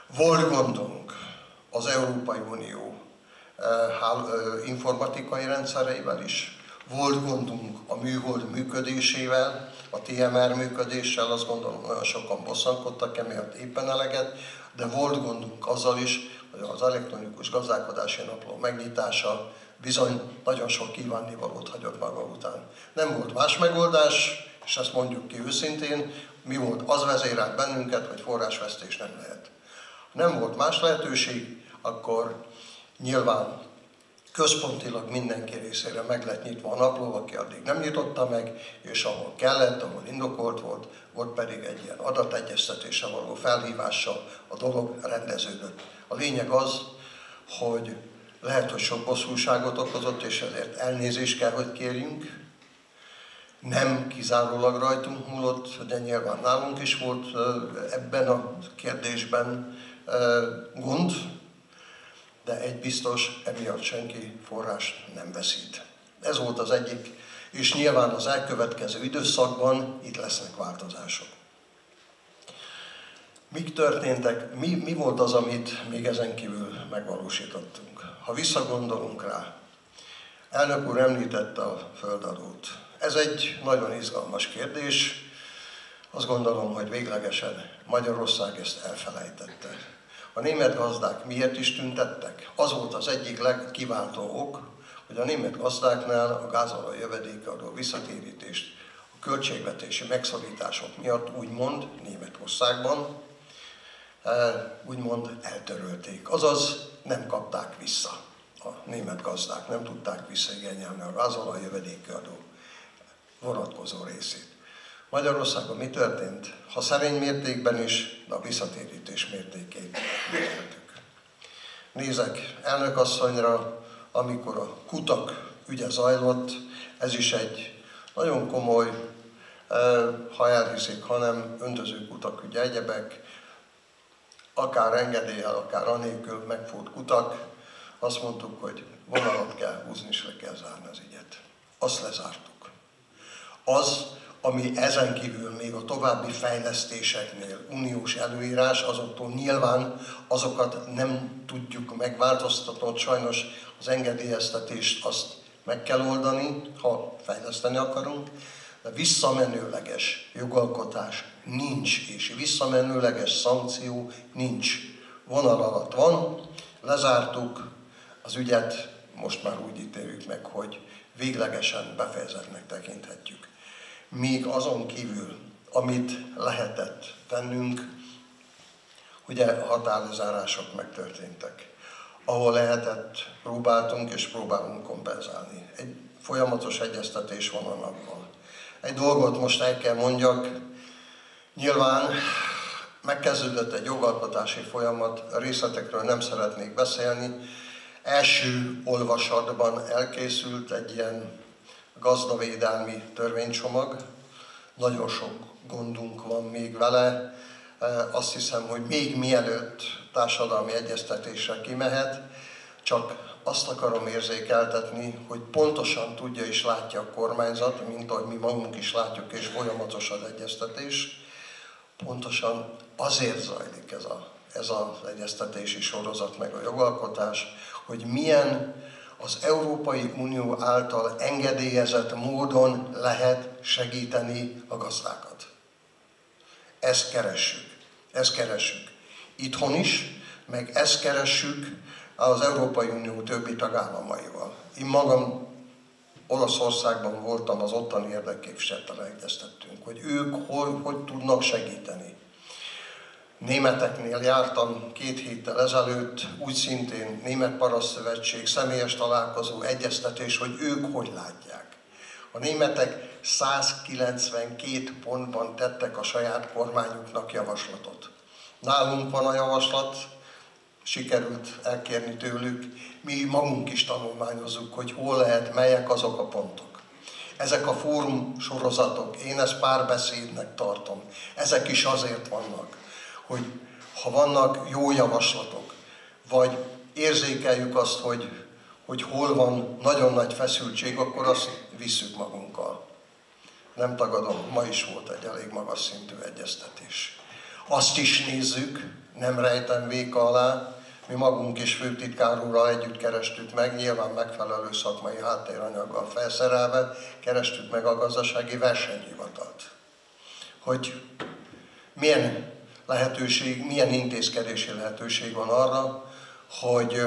Volt gondunk az Európai Unió informatikai rendszereivel is, volt gondunk a műhold működésével, a té em er működéssel, azt gondolom nagyon sokan bosszankodtak emiatt éppen eleget, de volt gondunk azzal is, hogy az elektronikus gazdálkodási napló megnyitása bizony nagyon sok kívánnivalót hagyott maga után. Nem volt más megoldás, és ezt mondjuk ki őszintén, mi volt, az vezérelt bennünket, hogy forrásvesztés nem lehet. Ha nem volt más lehetőség, akkor nyilván központilag mindenki részére meg lett nyitva a napló, aki addig nem nyitotta meg, és ahol kellett, ahol indokolt volt, ott pedig egy ilyen adategyeztetésre való felhívással a dolog rendeződött. A lényeg az, hogy lehet, hogy sok bosszúságot okozott, és ezért elnézést kell, hogy kérjünk. Nem kizárólag rajtunk múlott, de nyilván nálunk is volt ebben a kérdésben gond, de egy biztos, emiatt senki forrást nem veszít. Ez volt az egyik, és nyilván az elkövetkező időszakban itt lesznek változások. Mik történtek, mi, mi volt az, amit még ezen kívül megvalósítottunk? Ha visszagondolunk rá, elnök úr említette a földadót. Ez egy nagyon izgalmas kérdés. Azt gondolom, hogy véglegesen Magyarország ezt elfelejtette. A német gazdák miért is tüntettek? Az volt az egyik legkiváltó ok, hogy a német gazdáknál a gázolaj jövedékadó visszatérítést a költségvetési megszorítások miatt úgymond Németországban úgymond eltörölték. Azaz nem kapták vissza a német gazdák, nem tudták visszaigényelni a gázolaj jövedékadó vonatkozó részét. Magyarországon mi történt? Ha szerény mértékben is, de a visszatérítés mértékét mértük. Nézek elnökasszonyra, amikor a kutak ügye zajlott, ez is egy nagyon komoly, ha elhiszik, hanem öntözőkutak ügye, egyebek, akár engedéllyel, akár anélkül megfúrt kutak, azt mondtuk, hogy vonalat kell húzni, és le kell zárni az ügyet. Azt lezártuk. Az, ami ezen kívül még a további fejlesztéseknél uniós előírás, azoktól nyilván azokat nem tudjuk megváltoztatni, sajnos az engedélyeztetést azt meg kell oldani, ha fejleszteni akarunk, de visszamenőleges jogalkotás nincs, és visszamenőleges szankció nincs. Vonal alatt van, lezártuk az ügyet, most már úgy ítéljük meg, hogy véglegesen befejezetnek tekinthetjük. Míg azon kívül, amit lehetett tennünk, ugye határlezárások megtörténtek. Ahol lehetett, próbáltunk és próbálunk kompenzálni. Egy folyamatos egyeztetés van a nappal. Egy dolgot most el kell mondjak, nyilván megkezdődött egy jogalkotási folyamat, a részletekről nem szeretnék beszélni. Első olvasatban elkészült egy ilyen gazdavédelmi törvénycsomag, nagyon sok gondunk van még vele, azt hiszem, hogy még mielőtt társadalmi egyeztetésre kimehet, csak azt akarom érzékeltetni, hogy pontosan tudja és látja a kormányzat, mint ahogy mi magunk is látjuk, és folyamatos az egyeztetés, pontosan azért zajlik ez, a, ez az egyeztetési sorozat, meg a jogalkotás, hogy milyen az Európai Unió által engedélyezett módon lehet segíteni a gazdákat. Ezt keressük. Ezt keressük. Itthon is, meg ezt keressük az Európai Unió többi tagállamaival. Én magam Olaszországban voltam, az ottani érdekképviselettel egyeztettünk, hogy ők hol, hogy tudnak segíteni. Németeknél jártam két héttel ezelőtt, úgy szintén Német Parasztszövetség, személyes találkozó, egyeztetés, hogy ők hogy látják. A németek százkilencvenkét pontban tettek a saját kormányuknak javaslatot. Nálunk van a javaslat, sikerült elkérni tőlük, mi magunk is tanulmányozzuk, hogy hol lehet, melyek azok a pontok. Ezek a fórum sorozatok, én ezt párbeszédnek tartom, ezek is azért vannak, hogy ha vannak jó javaslatok, vagy érzékeljük azt, hogy, hogy hol van nagyon nagy feszültség, akkor azt visszük magunkkal. Nem tagadom, ma is volt egy elég magas szintű egyeztetés. Azt is nézzük, nem rejtem véka alá, mi magunk is főtitkár úrral együtt kerestük meg, nyilván megfelelő szakmai háttéranyaggal felszerelve, kerestük meg a gazdasági versenyhivatalt. Hogy milyen lehetőség, milyen intézkedési lehetőség van arra, hogy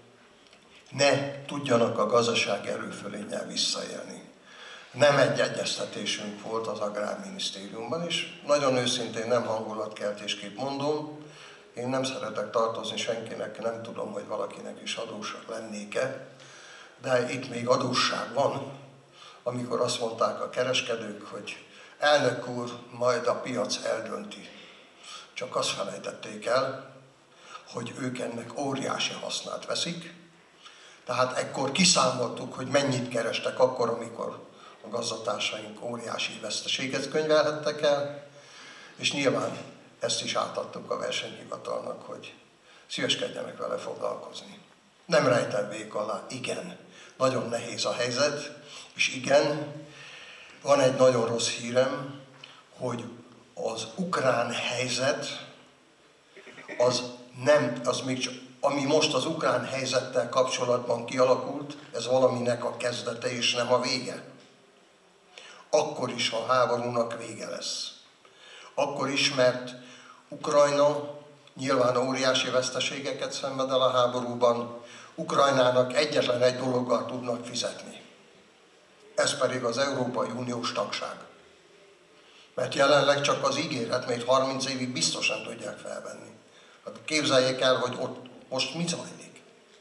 ne tudjanak a gazdasági erőfölénnyel visszaélni. Nem egy egyeztetésünk volt az Agrárminisztériumban, és nagyon őszintén nem hangulatkeltésképp mondom, én nem szeretek tartozni senkinek, nem tudom, hogy valakinek is adósak lennék-e, de itt még adósság van, amikor azt mondták a kereskedők, hogy elnök úr, majd a piac eldönti. Csak azt felejtették el, hogy ők ennek óriási hasznát veszik, tehát ekkor kiszámoltuk, hogy mennyit kerestek akkor, amikor a gazdatársaink óriási veszteséget könyvelhettek el, és nyilván ezt is átadtuk a versenyhivatalnak, hogy szíveskedjenek vele foglalkozni. Nem rejtem véka alá, igen, nagyon nehéz a helyzet, és igen, van egy nagyon rossz hírem, hogy az ukrán helyzet, az nem, az még csak, ami most az ukrán helyzettel kapcsolatban kialakult, ez valaminek a kezdete és nem a vége. Akkor is a háborúnak vége lesz. Akkor is, mert Ukrajna nyilván óriási veszteségeket szenved el a háborúban, Ukrajnának egyetlen egy dologgal tudnak fizetni. Ez pedig az Európai Uniós tagság. Mert jelenleg csak az ígéret, még harminc évig biztosan tudják felvenni. Hát képzeljék el, hogy ott most mi zajlik.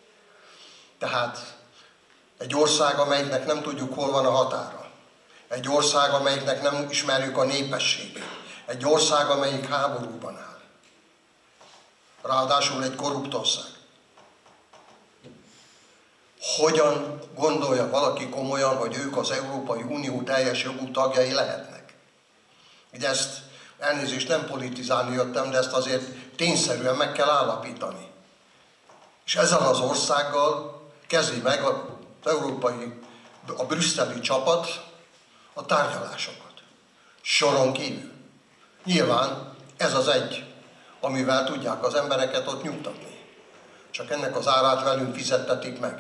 Tehát egy ország, amelyiknek nem tudjuk, hol van a határa. Egy ország, amelyiknek nem ismerjük a népességét. Egy ország, amelyik háborúban áll. Ráadásul egy korrupt ország. Hogyan gondolja valaki komolyan, hogy ők az Európai Unió teljes jogú tagjai lehetnek? Ugye ezt, elnézést, nem politizálni jöttem, de ezt azért tényszerűen meg kell állapítani. És ezzel az országgal kezdi meg az európai, a brüsszeli csapat a tárgyalásokat. Soron kívül. Nyilván ez az egy, amivel tudják az embereket ott nyugtatni. Csak ennek az árát velünk fizettetik meg.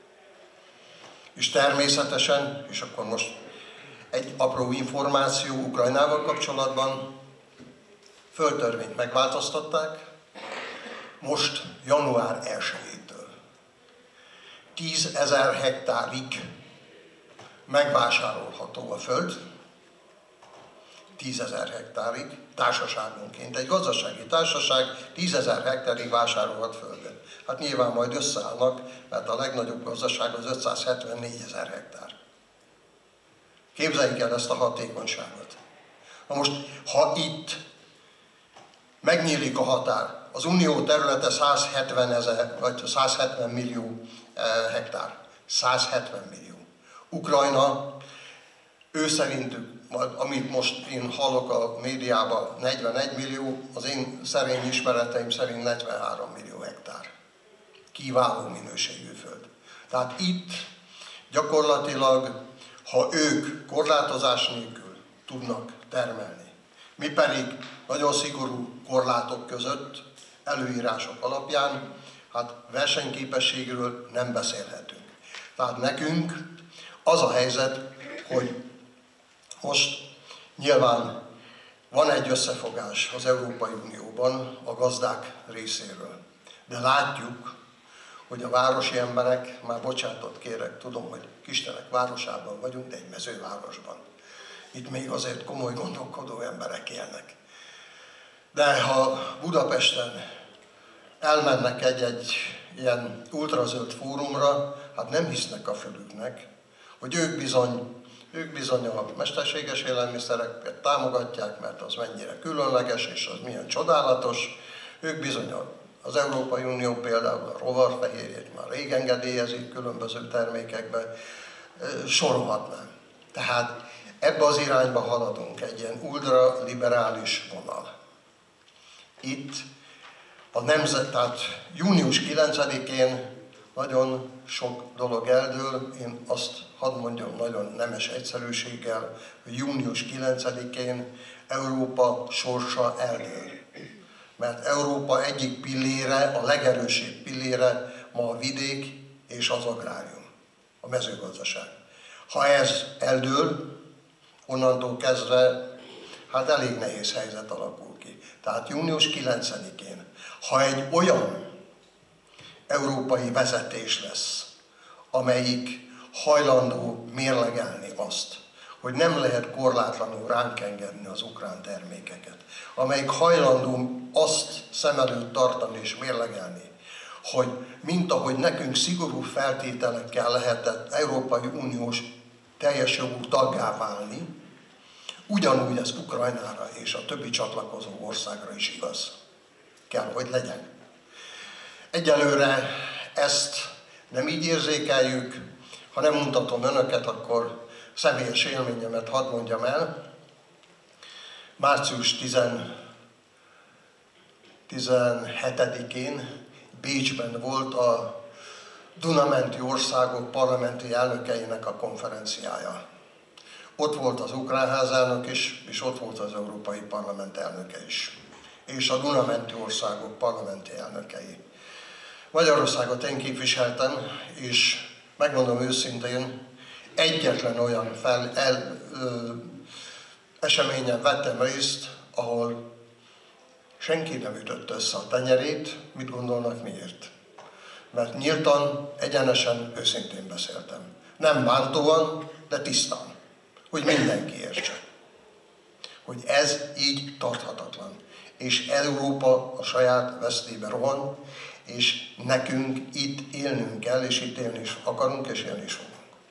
És természetesen, és akkor most egy apró információ Ukrajnával kapcsolatban, földtörvényt megváltoztatták, most január elsejétől tízezer hektárig megvásárolható a föld, tízezer hektárig, társaságonként. Egy gazdasági társaság tízezer hektárig vásárolhat földet. Hát nyilván majd összeállnak, mert a legnagyobb gazdaság az ötszázhetvennégyezer hektár. Képzeljük el ezt a hatékonyságot. Na most, ha itt megnyílik a határ, az unió területe százhetven ezer, vagy százhetven millió hektár. százhetven millió. Ukrajna, ő szerintük, amit most én hallok a médiában, negyvenegy millió, az én szerény ismereteim szerint negyvenhárom millió hektár. Kiváló minőségű föld. Tehát itt gyakorlatilag, ha ők korlátozás nélkül tudnak termelni, mi pedig nagyon szigorú korlátok között, előírások alapján, hát versenyképességről nem beszélhetünk. Tehát nekünk az a helyzet, hogy most nyilván van egy összefogás az Európai Unióban a gazdák részéről. De látjuk, hogy a városi emberek, már bocsánatot kérek, tudom, hogy Kistelek városában vagyunk, de egy mezővárosban. Itt még azért komoly gondolkodó emberek élnek. De ha Budapesten elmennek egy-egy ilyen ultrazöld fórumra, hát nem hisznek a fülüknek, hogy ők bizony, ők bizony a mesterséges élelmiszereket támogatják, mert az mennyire különleges, és az milyen csodálatos. Ők bizony az Európai Unió például a rovarfehérjét már rég engedélyezik különböző termékekbe, sorolhatnám. Tehát ebbe az irányba haladunk, egy ilyen ultraliberális vonal. Itt a nemzet, tehát június kilencedikén nagyon sok dolog eldől, én azt hadd mondjam nagyon nemes egyszerűséggel, hogy június kilencedikén Európa sorsa eldől. mert Európa egyik pillére, a legerősebb pillére ma a vidék és az agrárium, a mezőgazdaság. Ha ez eldől, onnantól kezdve hát elég nehéz helyzet alakul ki. Tehát június kilencedikén, ha egy olyan európai vezetés lesz, amelyik hajlandó mérlegelni azt, hogy nem lehet korlátlanul ránk engedni az ukrán termékeket, amelyik hajlandó azt szem előtt tartani és mérlegelni, hogy mint ahogy nekünk szigorú feltételekkel lehetett Európai Uniós teljes jogú taggá válni, ugyanúgy ez Ukrajnára és a többi csatlakozó országra is igaz. Kell, hogy legyen. Egyelőre ezt nem így érzékeljük, ha nem mutatom önöket, akkor személyes élményemet hadd mondjam el. március tizenhetedikén Bécsben volt a Duna-menti országok parlamenti elnökeinek a konferenciája. Ott volt az ukrán házelnök is, és ott volt az Európai Parlament elnöke is, és a Duna-menti országok parlamenti elnökei. Magyarországot én képviseltem, és megmondom őszintén, egyetlen olyan fel, el, ö, eseményen vettem részt, ahol senki nem ütött össze a tenyerét. Mit gondolnak, miért? Mert nyíltan, egyenesen, őszintén beszéltem. Nem bántóan, de tisztán. Hogy mindenki értse. Hogy ez így tarthatatlan. És Európa a saját vesztébe rohan, és nekünk itt élnünk kell, és itt élni is akarunk, és élni is fogunk.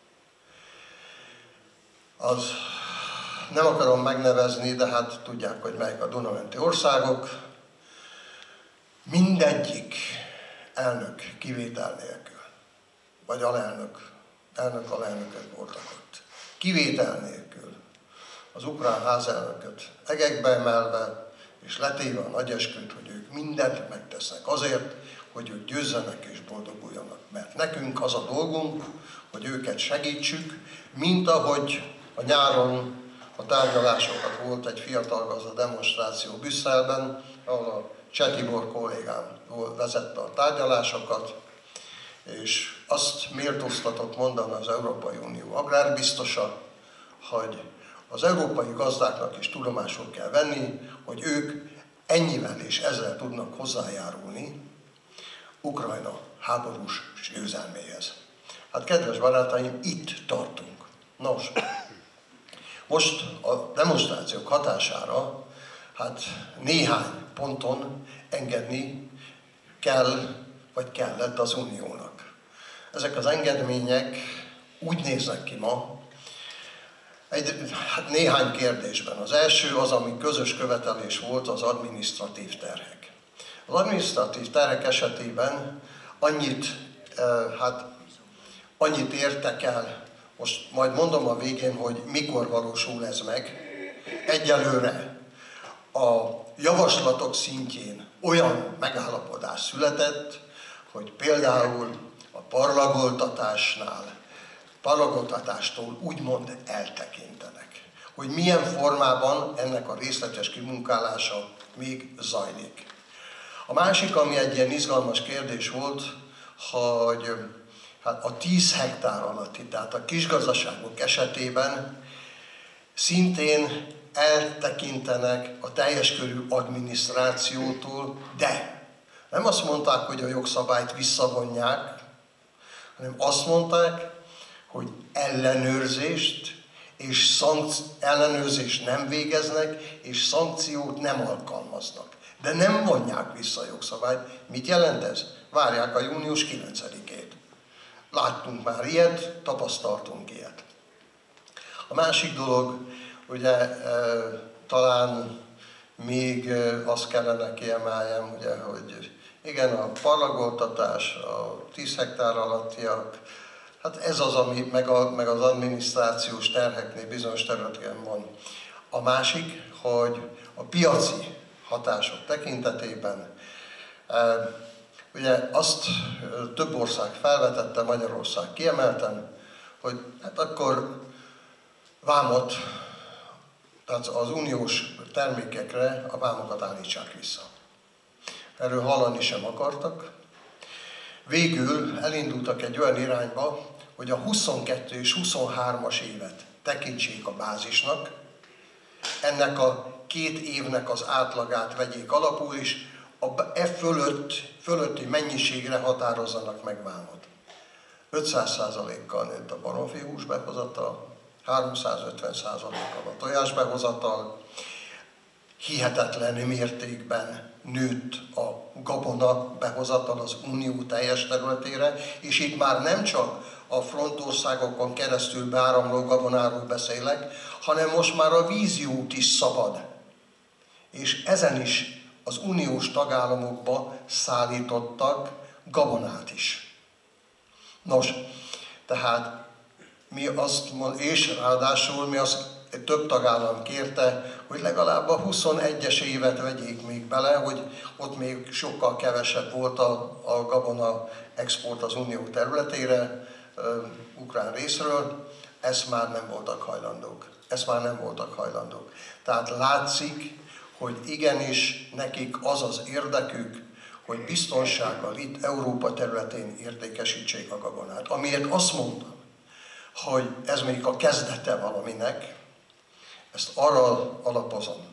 Az nem akarom megnevezni, de hát tudják, hogy melyik a Duna-menti országok. Mindegyik elnök kivétel nélkül, vagy alelnök, elnök alelnökök voltak ott. Kivétel nélkül az ukrán házelnököt egekbe emelve, és letéve a nagy esküt, hogy ők mindent megtesznek azért, hogy ők győzzenek és boldoguljanak. Mert nekünk az a dolgunk, hogy őket segítsük, mint ahogy a nyáron a tárgyalásokat volt egy fiatal gazda demonstráció Brüsszelben, ahol a Cseh Tibor kollégám vezette a tárgyalásokat, és azt méltóztatott mondani az Európai Unió agrárbiztosa, hogy az európai gazdáknak is tudomásul kell venni, hogy ők ennyivel és ezzel tudnak hozzájárulni Ukrajna háborús győzelméhez. Hát kedves barátaim, itt tartunk. Nos, most a demonstrációk hatására hát néhány ponton engedni kell, vagy kellett az Uniónak. Ezek az engedmények úgy néznek ki ma, egy, hát néhány kérdésben. Az első az, ami közös követelés volt, az adminisztratív terhek. Az adminisztratív terhek esetében annyit, hát, annyit értek el, most majd mondom a végén, hogy mikor valósul ez meg. Egyelőre a javaslatok szintjén olyan megállapodás született, hogy például a parlagoltatásnál, parlagoltatástól úgymond eltekintenek. Hogy milyen formában ennek a részletes kimunkálása még zajlik. A másik, ami egy ilyen izgalmas kérdés volt, hogy hát a tíz hektár alatti, tehát a kisgazdaságok esetében szintén eltekintenek a teljes körű adminisztrációtól, de nem azt mondták, hogy a jogszabályt visszavonják, hanem azt mondták, hogy ellenőrzést és szankci- ellenőrzést nem végeznek, és szankciót nem alkalmaznak. De nem vonják vissza a jogszabályt. Mit jelent ez? Várják a június kilencedikét. Láttunk már ilyet, tapasztaltunk ilyet. A másik dolog, ugye e, talán még e, azt kellene kiemeljem, ugye, hogy igen, a parlagoltatás, a tíz hektár alattiak, hát ez az, ami meg, a, meg az adminisztrációs terheknél bizonyos területeken van. A másik, hogy a piaci hatások tekintetében, e, ugye azt több ország felvetette, Magyarország kiemelten, hogy hát akkor vámot, tehát az uniós termékekre a vámokat állítsák vissza. erről hallani sem akartak. Végül elindultak egy olyan irányba, hogy a huszonkettő és huszonhármas évet tekintsék a bázisnak, ennek a két évnek az átlagát vegyék alapul, és a e fölött, fölötti mennyiségre határozzanak meg vámot. ötszáz százalékkal nőtt a baromfihús behozatal, háromszázötven százalékkal a tojás behozatal, hihetetlen mértékben nőtt a gabona behozatal az unió teljes területére, és itt már nem csak a frontországokon keresztül beáramló gabonáról beszélek, hanem most már a víziút is szabad. És ezen is az uniós tagállamokba szállítottak gabonát is. Nos, tehát mi azt mond, és ráadásul mi azt több tagállam kérte, hogy legalább a huszonegyes évet vegyék még bele, hogy ott még sokkal kevesebb volt a, a gabona export az unió területére, uh, ukrán részről, ezt már nem voltak hajlandók. Ezt már nem voltak hajlandók. Tehát látszik, hogy igenis nekik az az érdekük, hogy biztonsággal itt Európa területén értékesítsék a gabonát. Amiért azt mondtam, hogy ez még a kezdete valaminek, ezt arra alapozom,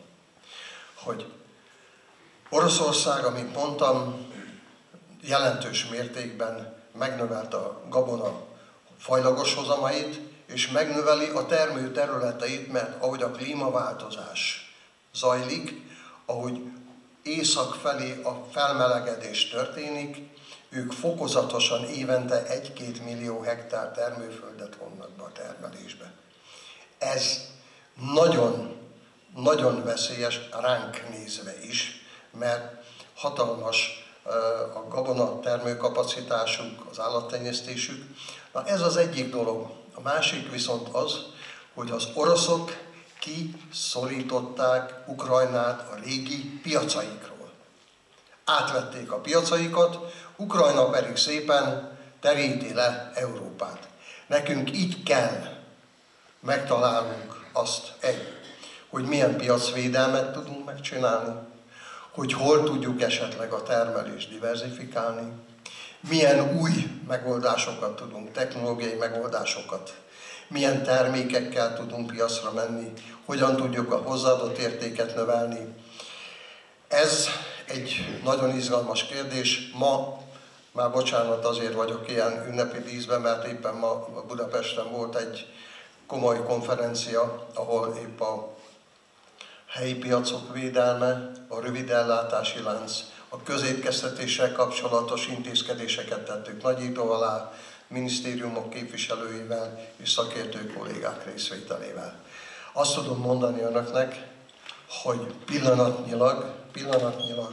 hogy Oroszország, amit mondtam, jelentős mértékben megnövelte a gabona fajlagos hozamait, és megnöveli a termő területeit, mert ahogy a klímaváltozás zajlik, ahogy észak felé a felmelegedés történik, ők fokozatosan évente egy-két millió hektár termőföldet vonnak be a termelésbe. Ez nagyon, nagyon veszélyes ránk nézve is, mert hatalmas a gabona termőkapacitásuk, az állattenyésztésük. Na ez az egyik dolog. A másik viszont az, hogy az oroszok kiszorították Ukrajnát a régi piacaikról. Átvették a piacaikat, Ukrajna pedig szépen teríti le Európát. Nekünk így kell megtalálnunk azt, egy, hogy milyen piacvédelmet tudunk megcsinálni, hogy hol tudjuk esetleg a termelést diverzifikálni, milyen új megoldásokat tudunk, technológiai megoldásokat, milyen termékekkel tudunk piacra menni, hogyan tudjuk a hozzáadott értéket növelni. Ez egy nagyon izgalmas kérdés. Ma, már bocsánat, azért vagyok ilyen ünnepi díszben, mert éppen ma Budapesten volt egy komoly konferencia, ahol épp a helyi piacok védelme, a rövid ellátási lánc, a közétkeztetéssel kapcsolatos intézkedéseket tettük nagy idő alá, minisztériumok képviselőivel és szakértő kollégák részvételével. Azt tudom mondani önöknek, hogy pillanatnyilag, pillanatnyilag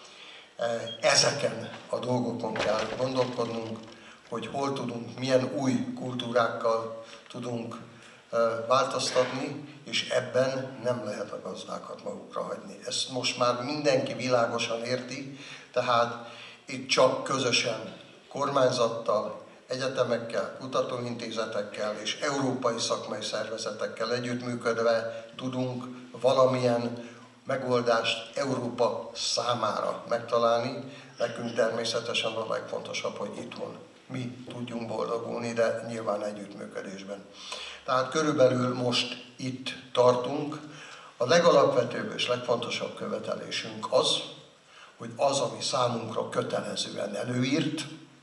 ezeken a dolgokon kell gondolkodnunk, hogy hol tudunk, milyen új kultúrákkal tudunk változtatni, és ebben nem lehet a gazdákat magukra hagyni. Ezt most már mindenki világosan érti, tehát itt csak közösen kormányzattal, egyetemekkel, kutatóintézetekkel és európai szakmai szervezetekkel együttműködve tudunk valamilyen megoldást Európa számára megtalálni. Nekünk természetesen a legfontosabb, hogy itthon mi tudjunk boldogulni, de nyilván együttműködésben. Tehát körülbelül most itt tartunk. A legalapvetőbb és legfontosabb követelésünk az, hogy az, ami számunkra kötelezően előírt,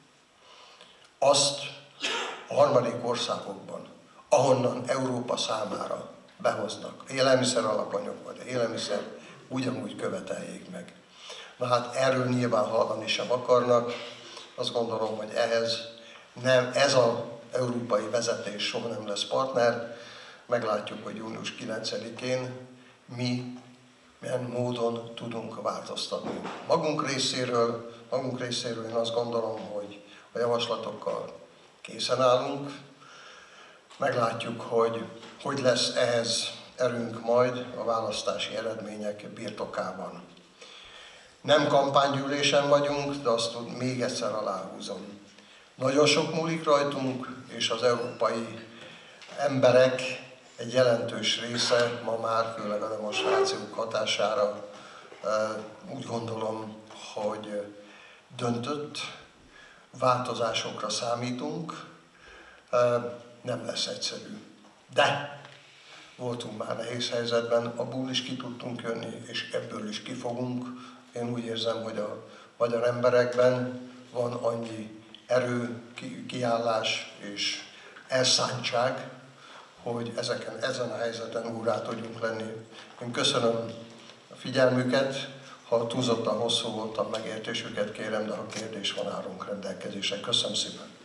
azt a harmadik országokban, ahonnan Európa számára behoznak élelmiszer alapanyag vagy élelmiszer, ugyanúgy követeljék meg. Na hát erről nyilván hallani sem akarnak. Azt gondolom, hogy ehhez nem, ez az európai vezetés soha nem lesz partner. Meglátjuk, hogy június kilencedikén mi milyen módon tudunk változtatni. Magunk részéről, magunk részéről én azt gondolom, hogy a javaslatokkal készen állunk. Meglátjuk, hogy hogy lesz ehhez erőnk majd a választási eredmények birtokában. Nem kampánygyűlésen vagyunk, de azt még egyszer aláhúzom. Nagyon sok múlik rajtunk, és az európai emberek egy jelentős része ma már, főleg a demonstrációk hatására úgy gondolom, hogy döntött, változásokra számítunk, nem lesz egyszerű. De voltunk már nehéz helyzetben, abból is ki tudtunk jönni, és ebből is kifogunk. Én úgy érzem, hogy a magyar emberekben van annyi erő, kiállás és elszántság, hogy ezeken, ezen a helyzeten úrrá tudjunk lenni. Én köszönöm a figyelmüket, ha túlzottan hosszú voltam, megértésüket kérem, de ha kérdés van, állunk rendelkezésre. Köszönöm szépen!